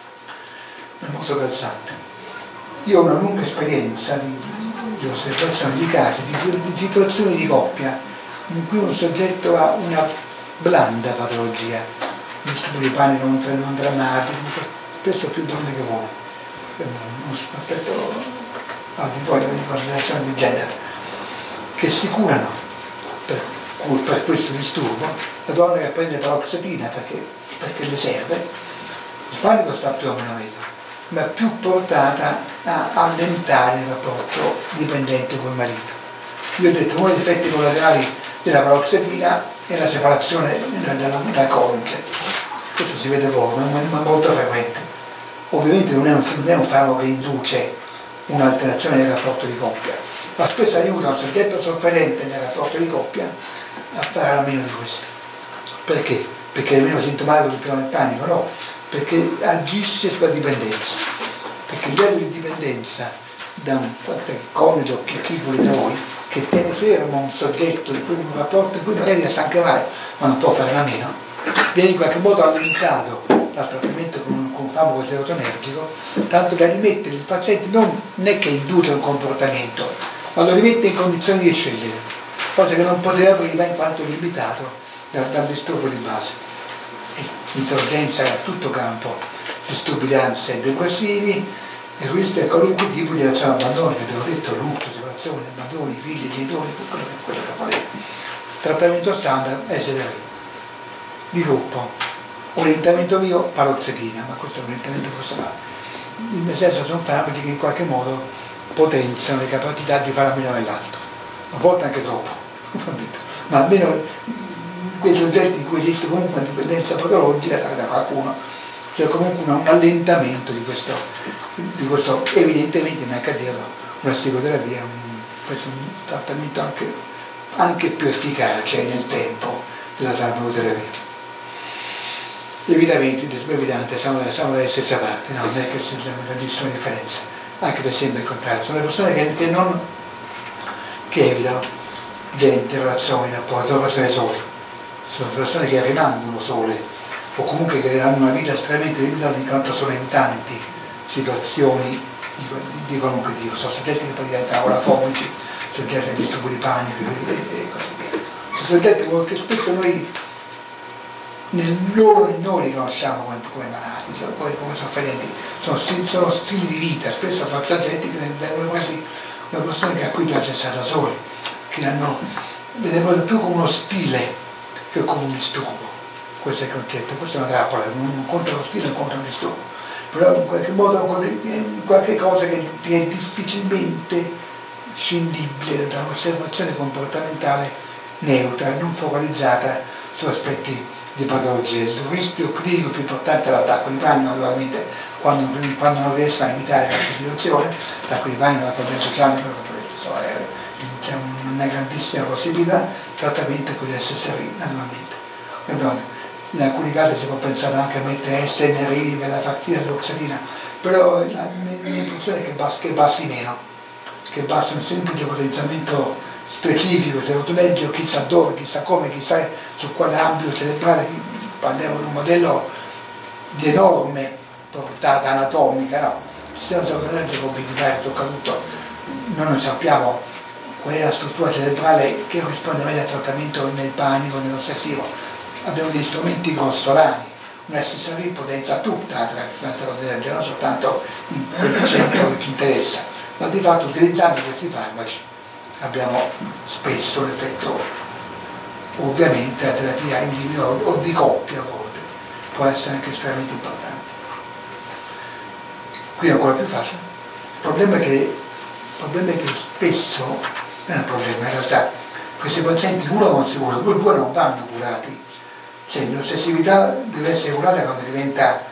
è molto calzante. Io ho una lunga esperienza di, di osservazione di casi, di, di situazioni di coppia in cui un soggetto ha una blanda patologia, disturbi di panico non, non drammatici, spesso più donne che uomini, un aspetto al di fuori di considerazione di genere, che si curano per, per questo disturbo. La donna che prende paroxetina perché, perché le serve, il panico sta più o meno meglio, ma è più portata a allentare il rapporto dipendente col marito. Io ho detto, uno degli effetti collaterali della paroxetina è la separazione dal coniuge. Questo si vede poco, ma è molto frequente. Ovviamente non è un, non è un farmaco che induce un'alterazione del rapporto di coppia, ma spesso aiuta un soggetto sofferente nel rapporto di coppia a fare a meno di questo. Perché? Perché è meno sintomatico del piano del panico? No, perché agisce sulla dipendenza. Perché il livello di dipendenza da un coniuge o chi, chi volete voi, che tiene fermo un soggetto in cui un rapporto in cui magari sta anche male, ma non può fare a meno, viene in qualche modo allentato dal trattamento con, con un farmaco serotonergico, tanto da rimettere il paziente non è che induce un comportamento, ma lo rimette in condizioni di scegliere, cosa che non poteva prima in quanto limitato dal, dal disturbo di base. E l'insorgenza è a tutto campo, disturbi di ansia e depressivi, e questo è qualunque tipo di reazione all'abbandono, che abbiamo detto, lutto, separazione, abbandoni, figli, genitori, quello che, quello che volete. Trattamento standard S D R I di gruppo, orientamento mio paroxetina, ma questo è un orientamento personale, nel senso sono farmaci che in qualche modo potenziano le capacità di fare a meno dell'altro, a volte anche troppo, ma almeno quei soggetti in cui esiste comunque una dipendenza patologica da qualcuno, c'è comunque un allentamento di questo, di questo evidentemente non è che dirlo, una psicoterapia è un, un trattamento anche, anche più efficace nel tempo della farmacoterapia. Evidentemente, evidente, siamo, siamo dalla stessa parte, no? Non è che ci siano grandissime differenze, anche se sembra il contrario, sono le persone che, che non che evitano gente, relazioni, rapporti, sono persone sole, sono persone che rimangono sole o comunque che hanno una vita estremamente limitata in quanto sono in tante situazioni di, di qualunque tipo, sono soggetti che poi diventano orafobici, soggetti a disturbo di panico e, e così via. Sono soggetti che spesso noi nel loro noi riconosciamo come, come malati, come, come sofferenti, sono, sono stili di vita, spesso sono soggetti che vengono quasi una persona che a cui piace stare da soli. che hanno, vedevano più come uno stile che come un disturbo. Questo è il concetto, questa è una trappola, non contro lo stile, non contro il disturbo, però in qualche modo qualche cosa che è difficilmente scindibile da un'osservazione comportamentale neutra, non focalizzata su aspetti di patologia. Il rischio clinico più importante è l'attacco di panico, naturalmente, quando, quando non riescono a evitare la situazione, l'attacco di panico, la fobia sociale, c'è una grandissima possibilità, trattamento con gli S S R I, naturalmente. In alcuni casi si può pensare anche a mettere S N R I, la fattina, l'oxatina, però la mia impressione è che basti, che basti meno, che basta un semplice potenziamento specifico, se tu leggi chissà dove, chissà come, chissà su quale ambito cerebrale, parliamo di un modello di enorme portata anatomica, no? Il sistema serotonergico obbligatorio tocca tutto, noi non sappiamo qual è la struttura cerebrale che risponde meglio al trattamento nel panico, nell'ossessivo. Abbiamo degli strumenti grossolani, un S S R I potenzia tutta la serotonergia, non soltanto quel centro che ci interessa, ma di fatto utilizzando questi farmaci abbiamo spesso l'effetto, ovviamente la terapia individuale o di coppia a volte può essere anche estremamente importante. Qui è ancora più facile. Il problema è che, il problema è che spesso, non è un problema, in realtà questi pazienti uno non si cura, due, due non vanno curati. Cioè l'ossessività deve essere curata quando diventa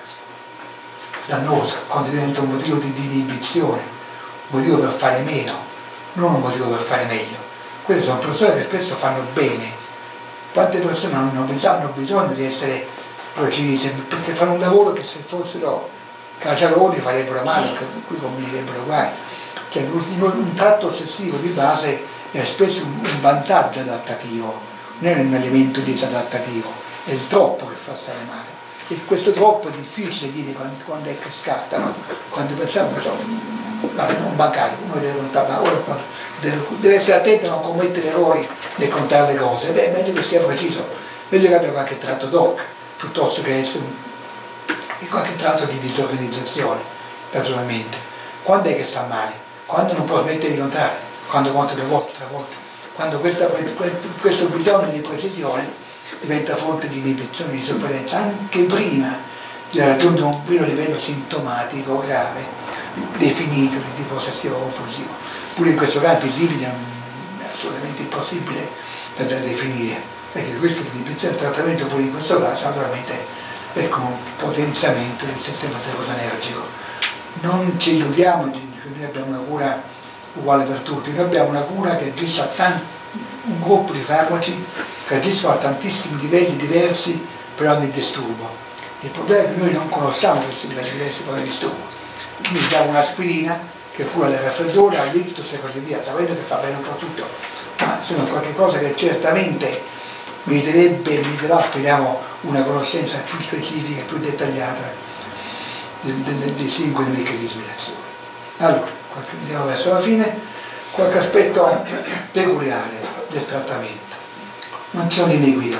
dannosa, quando diventa un motivo di, di inibizione, un motivo per fare meno, non un motivo per fare meglio. Queste sono persone che spesso fanno bene. Quante persone hanno bisogno, hanno bisogno di essere precise, perché fanno un lavoro che se fossero calciatori farebbero male, qui combinerebbero guai. Cioè un tratto ossessivo di base è spesso un, un vantaggio adattativo, non è un elemento disadattativo, è il troppo che fa stare male. E questo troppo è difficile dire quando, quando è che scatta, no? Quando pensiamo che sono un bancario, uno deve contare, deve, deve essere attento a non commettere errori nel contare le cose, beh, è meglio che sia preciso, meglio che abbia qualche tratto doc, piuttosto che essere un, qualche tratto di disorganizzazione, naturalmente. Quando è che sta male? Quando non può smettere di contare, quando conta due volte, tre volte, quando questa, questo bisogno di precisione diventa fonte di inibizione, di sofferenza, anche prima di raggiungere un primo livello sintomatico grave, definito di tipo ossessivo compulsivo. Pure in questo caso visibile è assolutamente impossibile da, da definire, perché questo di inibizione del trattamento pure in questo caso naturalmente è come un potenziamento del sistema serotonergico. Non ci illudiamo che noi abbiamo una cura uguale per tutti, noi abbiamo una cura che agisce a tanti, un gruppo di farmaci che agiscono a tantissimi livelli diversi per ogni disturbo. Il problema è che noi non conosciamo questi livelli diversi per ogni disturbo. Quindi diamo un'aspirina che cura il raffreddore, l'ictus e così via, sapendo che fa bene un po' tutto, ma insomma qualche cosa che certamente meriterebbe, meriterà, speriamo, una conoscenza più specifica, più dettagliata dei, dei, dei singoli meccanismi di azione. Allora, andiamo verso la fine, qualche aspetto peculiare del trattamento. Non c'è un'linea guida,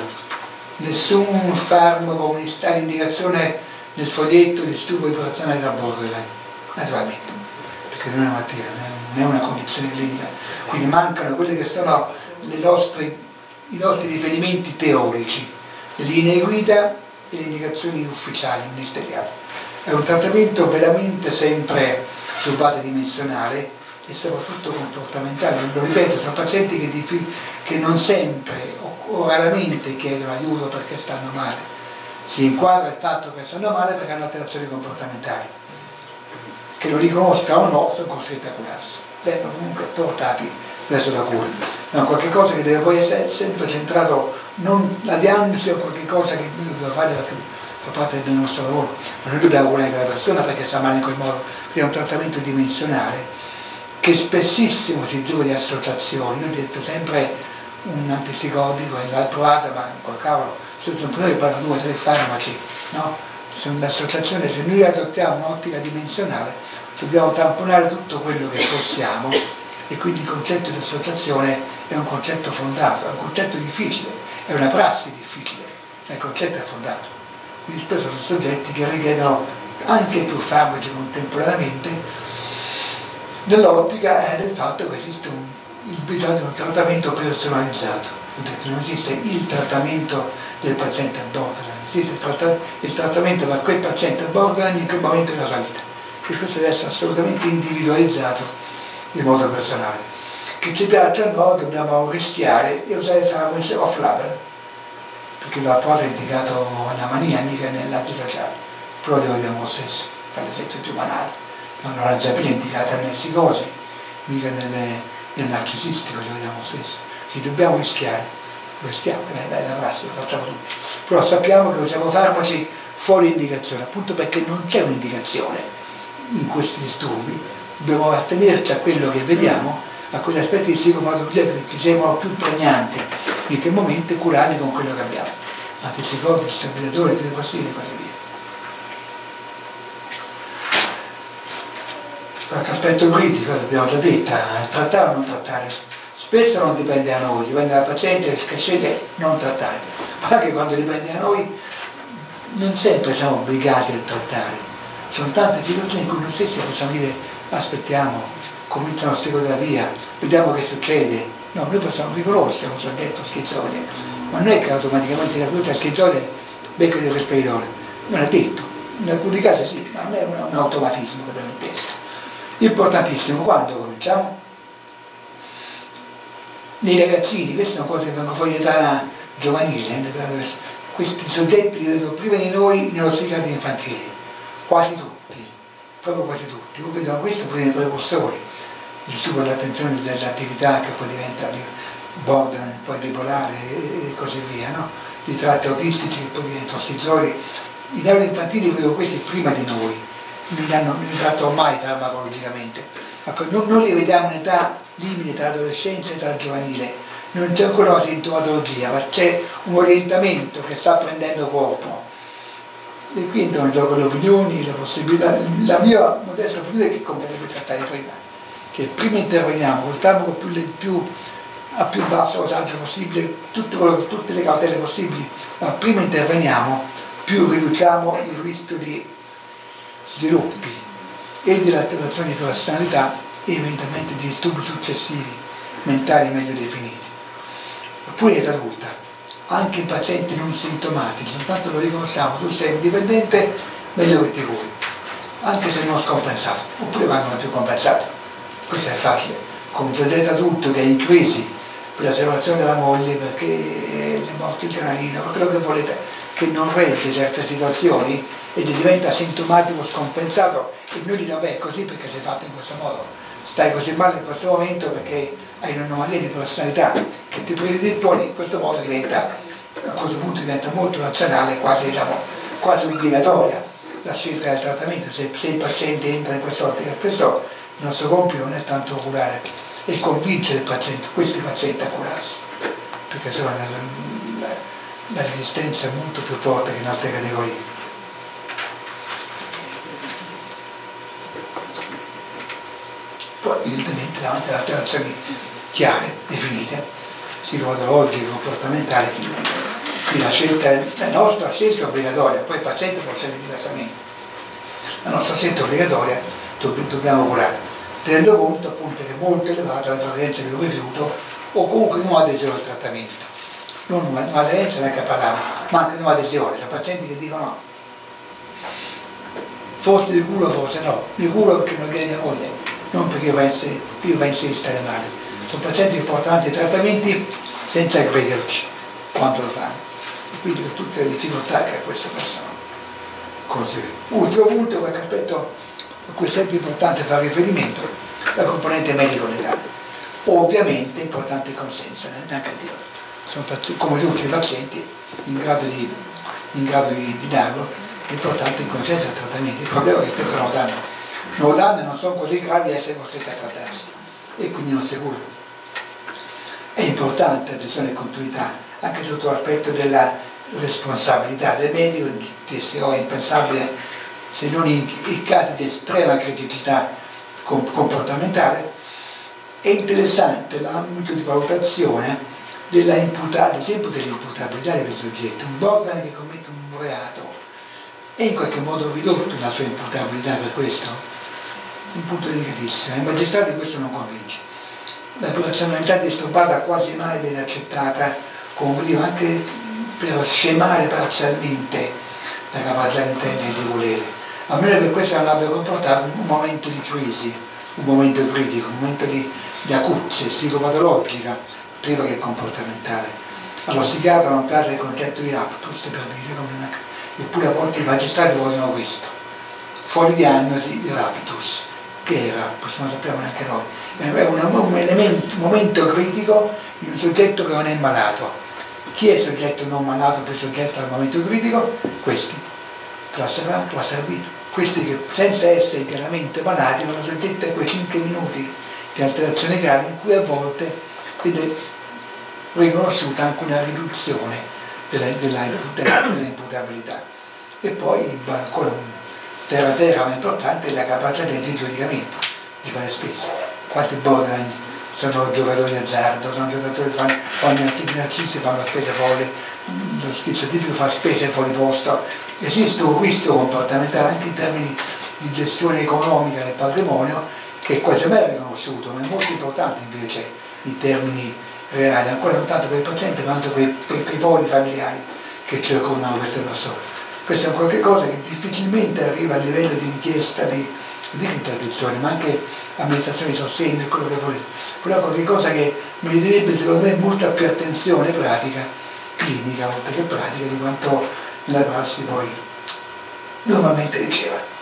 nessun farmaco comunitario indicazione nel foglietto di disturbo operazionale da borderline, naturalmente, perché non è una malattia, non è una condizione clinica, quindi mancano quelli che sono le nostre, i nostri riferimenti teorici, le linee guida e le indicazioni ufficiali, ministeriali. È un trattamento veramente sempre su base dimensionale e soprattutto comportamentale. Lo ripeto, sono pazienti che, che non sempre o raramente chiedono aiuto perché stanno male. Si inquadra il fatto che stanno male perché hanno alterazioni comportamentali. Che lo riconosca o no, sono costretti a curarsi. Vengono comunque portati verso la cura. Ma qualche cosa che deve poi essere sempre centrato, non la diagnosi o qualche cosa che noi dobbiamo fare perché fa parte del nostro lavoro. Ma noi dobbiamo curare la persona perché sta male in quel modo. Quindi è un trattamento dimensionale che spessissimo si gioca di associazioni. Io ho detto sempre un antipsicotico e l'ha provato, ma col cavolo, sono persone che pagano due o tre farmaci, no? L'associazione, se noi adottiamo un'ottica dimensionale, dobbiamo tamponare tutto quello che possiamo e quindi il concetto di associazione è un concetto fondato, è un concetto difficile, è una prassi difficile, ma il concetto è fondato. Quindi spesso sono soggetti che richiedono anche più farmaci contemporaneamente, nell'ottica del fatto che esiste un il bisogno di un trattamento personalizzato. Ho detto, non esiste il trattamento del paziente borderline, esiste il, tratta il trattamento per quel paziente borderline in quel momento della sua vita, e questo deve essere assolutamente individualizzato in modo personale. Che ci piaccia o no, dobbiamo rischiare e usare farmaci off-label, perché l'apporto è indicato una mania, mica nell'antisociale, però lo vediamo lo stesso, fa l'esempio più banale, non la zapina è indicata nelle psicosi, mica nelle, nel narcisistico, lo vediamo lo stesso. Quindi dobbiamo rischiare, restiamo, è la prassi, lo facciamo tutti, però sappiamo che usiamo farmaci fuori indicazione, appunto perché non c'è un'indicazione in questi disturbi, dobbiamo attenerci a quello che vediamo, a quegli aspetti di psicopatologia che ci sembrano più pregnanti, in che momento curarli con quello che abbiamo, antipsicotici, stabilizzatori, antidepressivi e così via. Qualche aspetto critico, l'abbiamo già detto, trattare o non trattare, spesso non dipende da noi, dipende dal paziente che sceglie non trattare, ma anche quando dipende da noi non sempre siamo obbligati a trattare, ci sono tante situazioni in cui noi stessi possiamo dire aspettiamo, cominciano la psicoterapia, vediamo che succede, no, noi possiamo riconoscere un soggetto schizoide, ma non è che automaticamente la cura schizoide becca del respiratore, non è detto, in alcuni casi sì, ma non è un, un automatismo che abbiamo in testa. Importantissimo, quando cominciamo? Nei ragazzini, queste sono cose che vengono fuori in età giovanile, in età, questi soggetti li vedo prima di noi nello psichiatri infantili, quasi tutti, proprio quasi tutti, o vedono questo pure nei precursori, disturbo dell'attenzione dell'attività che poi diventa borderline, poi bipolare e così via, no? Di tratti autistici che poi diventano schizoidi. I neuroinfantili vedo questi prima di noi, non li hanno trattato mai farmacologicamente, ma non, non li vediamo in età limite tra l'adolescenza e età giovanile, non c'è ancora una sintomatologia, ma c'è un orientamento che sta prendendo corpo. E qui entrano in gioco le opinioni, le possibilità. La mia modesta opinione è che converrebbe trattare prima, che prima interveniamo col farmaco più, più, a più basso dosaggio possibile, tutte, tutte le cautele possibili, ma prima interveniamo, più riduciamo il rischio di sviluppi e di alterazioni di personalità e eventualmente di disturbi successivi, mentali meglio definiti. Oppure in età adulta, anche in pazienti non sintomatici, soltanto lo riconosciamo, tu sei indipendente, meglio che ti curi, anche se non scompensato, oppure vanno più compensato. Questo è facile, con un soggetto adulto che è in crisi per la separazione della moglie, perché le morti il canarino, per quello che volete, che non regge certe situazioni e gli diventa sintomatico scompensato, e noi gli diciamo beh è così perché sei fatto in questo modo, stai così male in questo momento perché hai un'anomalia di personalità che ti predispone, in questo modo diventa, a questo punto diventa molto razionale, quasi, diciamo, quasi obbligatoria la scelta del trattamento. Se, se il paziente entra in quest'ottica, spesso il nostro compito non è tanto curare, è convincere il paziente, questi pazienti a curarsi, perché insomma la, la, la resistenza è molto più forte che in altre categorie. Poi evidentemente davanti ad alterazioni chiare, definite, psicopatologiche, comportamentali, qui la scelta, la nostra scelta è obbligatoria, poi il paziente può scegliere diversamente. La nostra scelta obbligatoria dobbiamo curare, tenendo conto appunto che è molto elevata la frequenza di un rifiuto o comunque non adesione al trattamento. Non un'aderenza neanche a parlare, ma anche non adesione, c'è pazienti che dicono no, forse mi curo, forse no, mi curo perché non viene mia moglie, non perché io pensi, io pensi di stare male. Sono pazienti che portano avanti i trattamenti senza crederci quando lo fanno, e quindi per tutte le difficoltà che a questo possono conseguire. Ultimo punto, qualche aspetto a cui è sempre importante fare riferimento, la componente medico-legale. Ovviamente è importante il consenso, neanche a dirlo. Sono come tutti i pazienti in grado di, in grado di, di darlo, è importante il consenso al trattamento. Il problema è che spesso non lo danno, non lo danno e non sono così gravi da essere costretti a trattarsi, e quindi non si curano. È importante attenzione e continuità, anche sotto l'aspetto della responsabilità del medico, che se è impensabile, se non in, in casi di estrema criticità comportamentale. È interessante l'ambito di valutazione della imputabilità, ad esempio dell'imputabilità di questo soggetto. Un borderline che commette un reato è in qualche modo ridotto la sua imputabilità per questo? Un punto delicatissimo, ai magistrati questo non convince. la personalità disturbata quasi mai viene accettata come motivo anche per scemare parzialmente la capacità di intendere e di volere, a meno che questo non abbia comportato un momento di crisi, un momento critico, un momento di, di acuzia psicopatologica, prima che comportamentale. Allo psichiatra non piace il concetto di raptus, per dire, una, eppure a volte i magistrati vogliono questo. Fuori diagnosi di raptus. Che è raptus? Non lo sappiamo neanche noi. È un, un, elemento, un momento critico di un soggetto che non è malato. Chi è il soggetto non malato per soggetto al momento critico? Questi. Classe A, classe B. Questi che senza essere chiaramente malati vanno soggetti a quei cinque minuti di alterazione grave in cui a volte viene riconosciuta anche una riduzione della, della, della, della imputabilità. E poi ancora terra terra ma importante è la capacità di giudicamento, di fare spese. Quanti borderline sono giocatori d'azzardo, sono giocatori che fanno, fanno i narcisi, fanno spese folli, lo schizzo tipico fa spese fuori posto. Esiste un rischio comportamentale anche in termini di gestione economica del patrimonio che è quasi mai riconosciuto, ma è molto importante invece in termini reali, ancora non tanto per il paziente quanto per, per, per i poveri familiari che circondano queste persone. Questo è un qualche cosa che difficilmente arriva a livello di richiesta di, non dico interdizione, ma anche amministrazione di sostegno e quello che volete. Però è qualcosa che meriterebbe secondo me molta più attenzione pratica, clinica, oltre che pratica, di quanto la prassi poi normalmente riceva.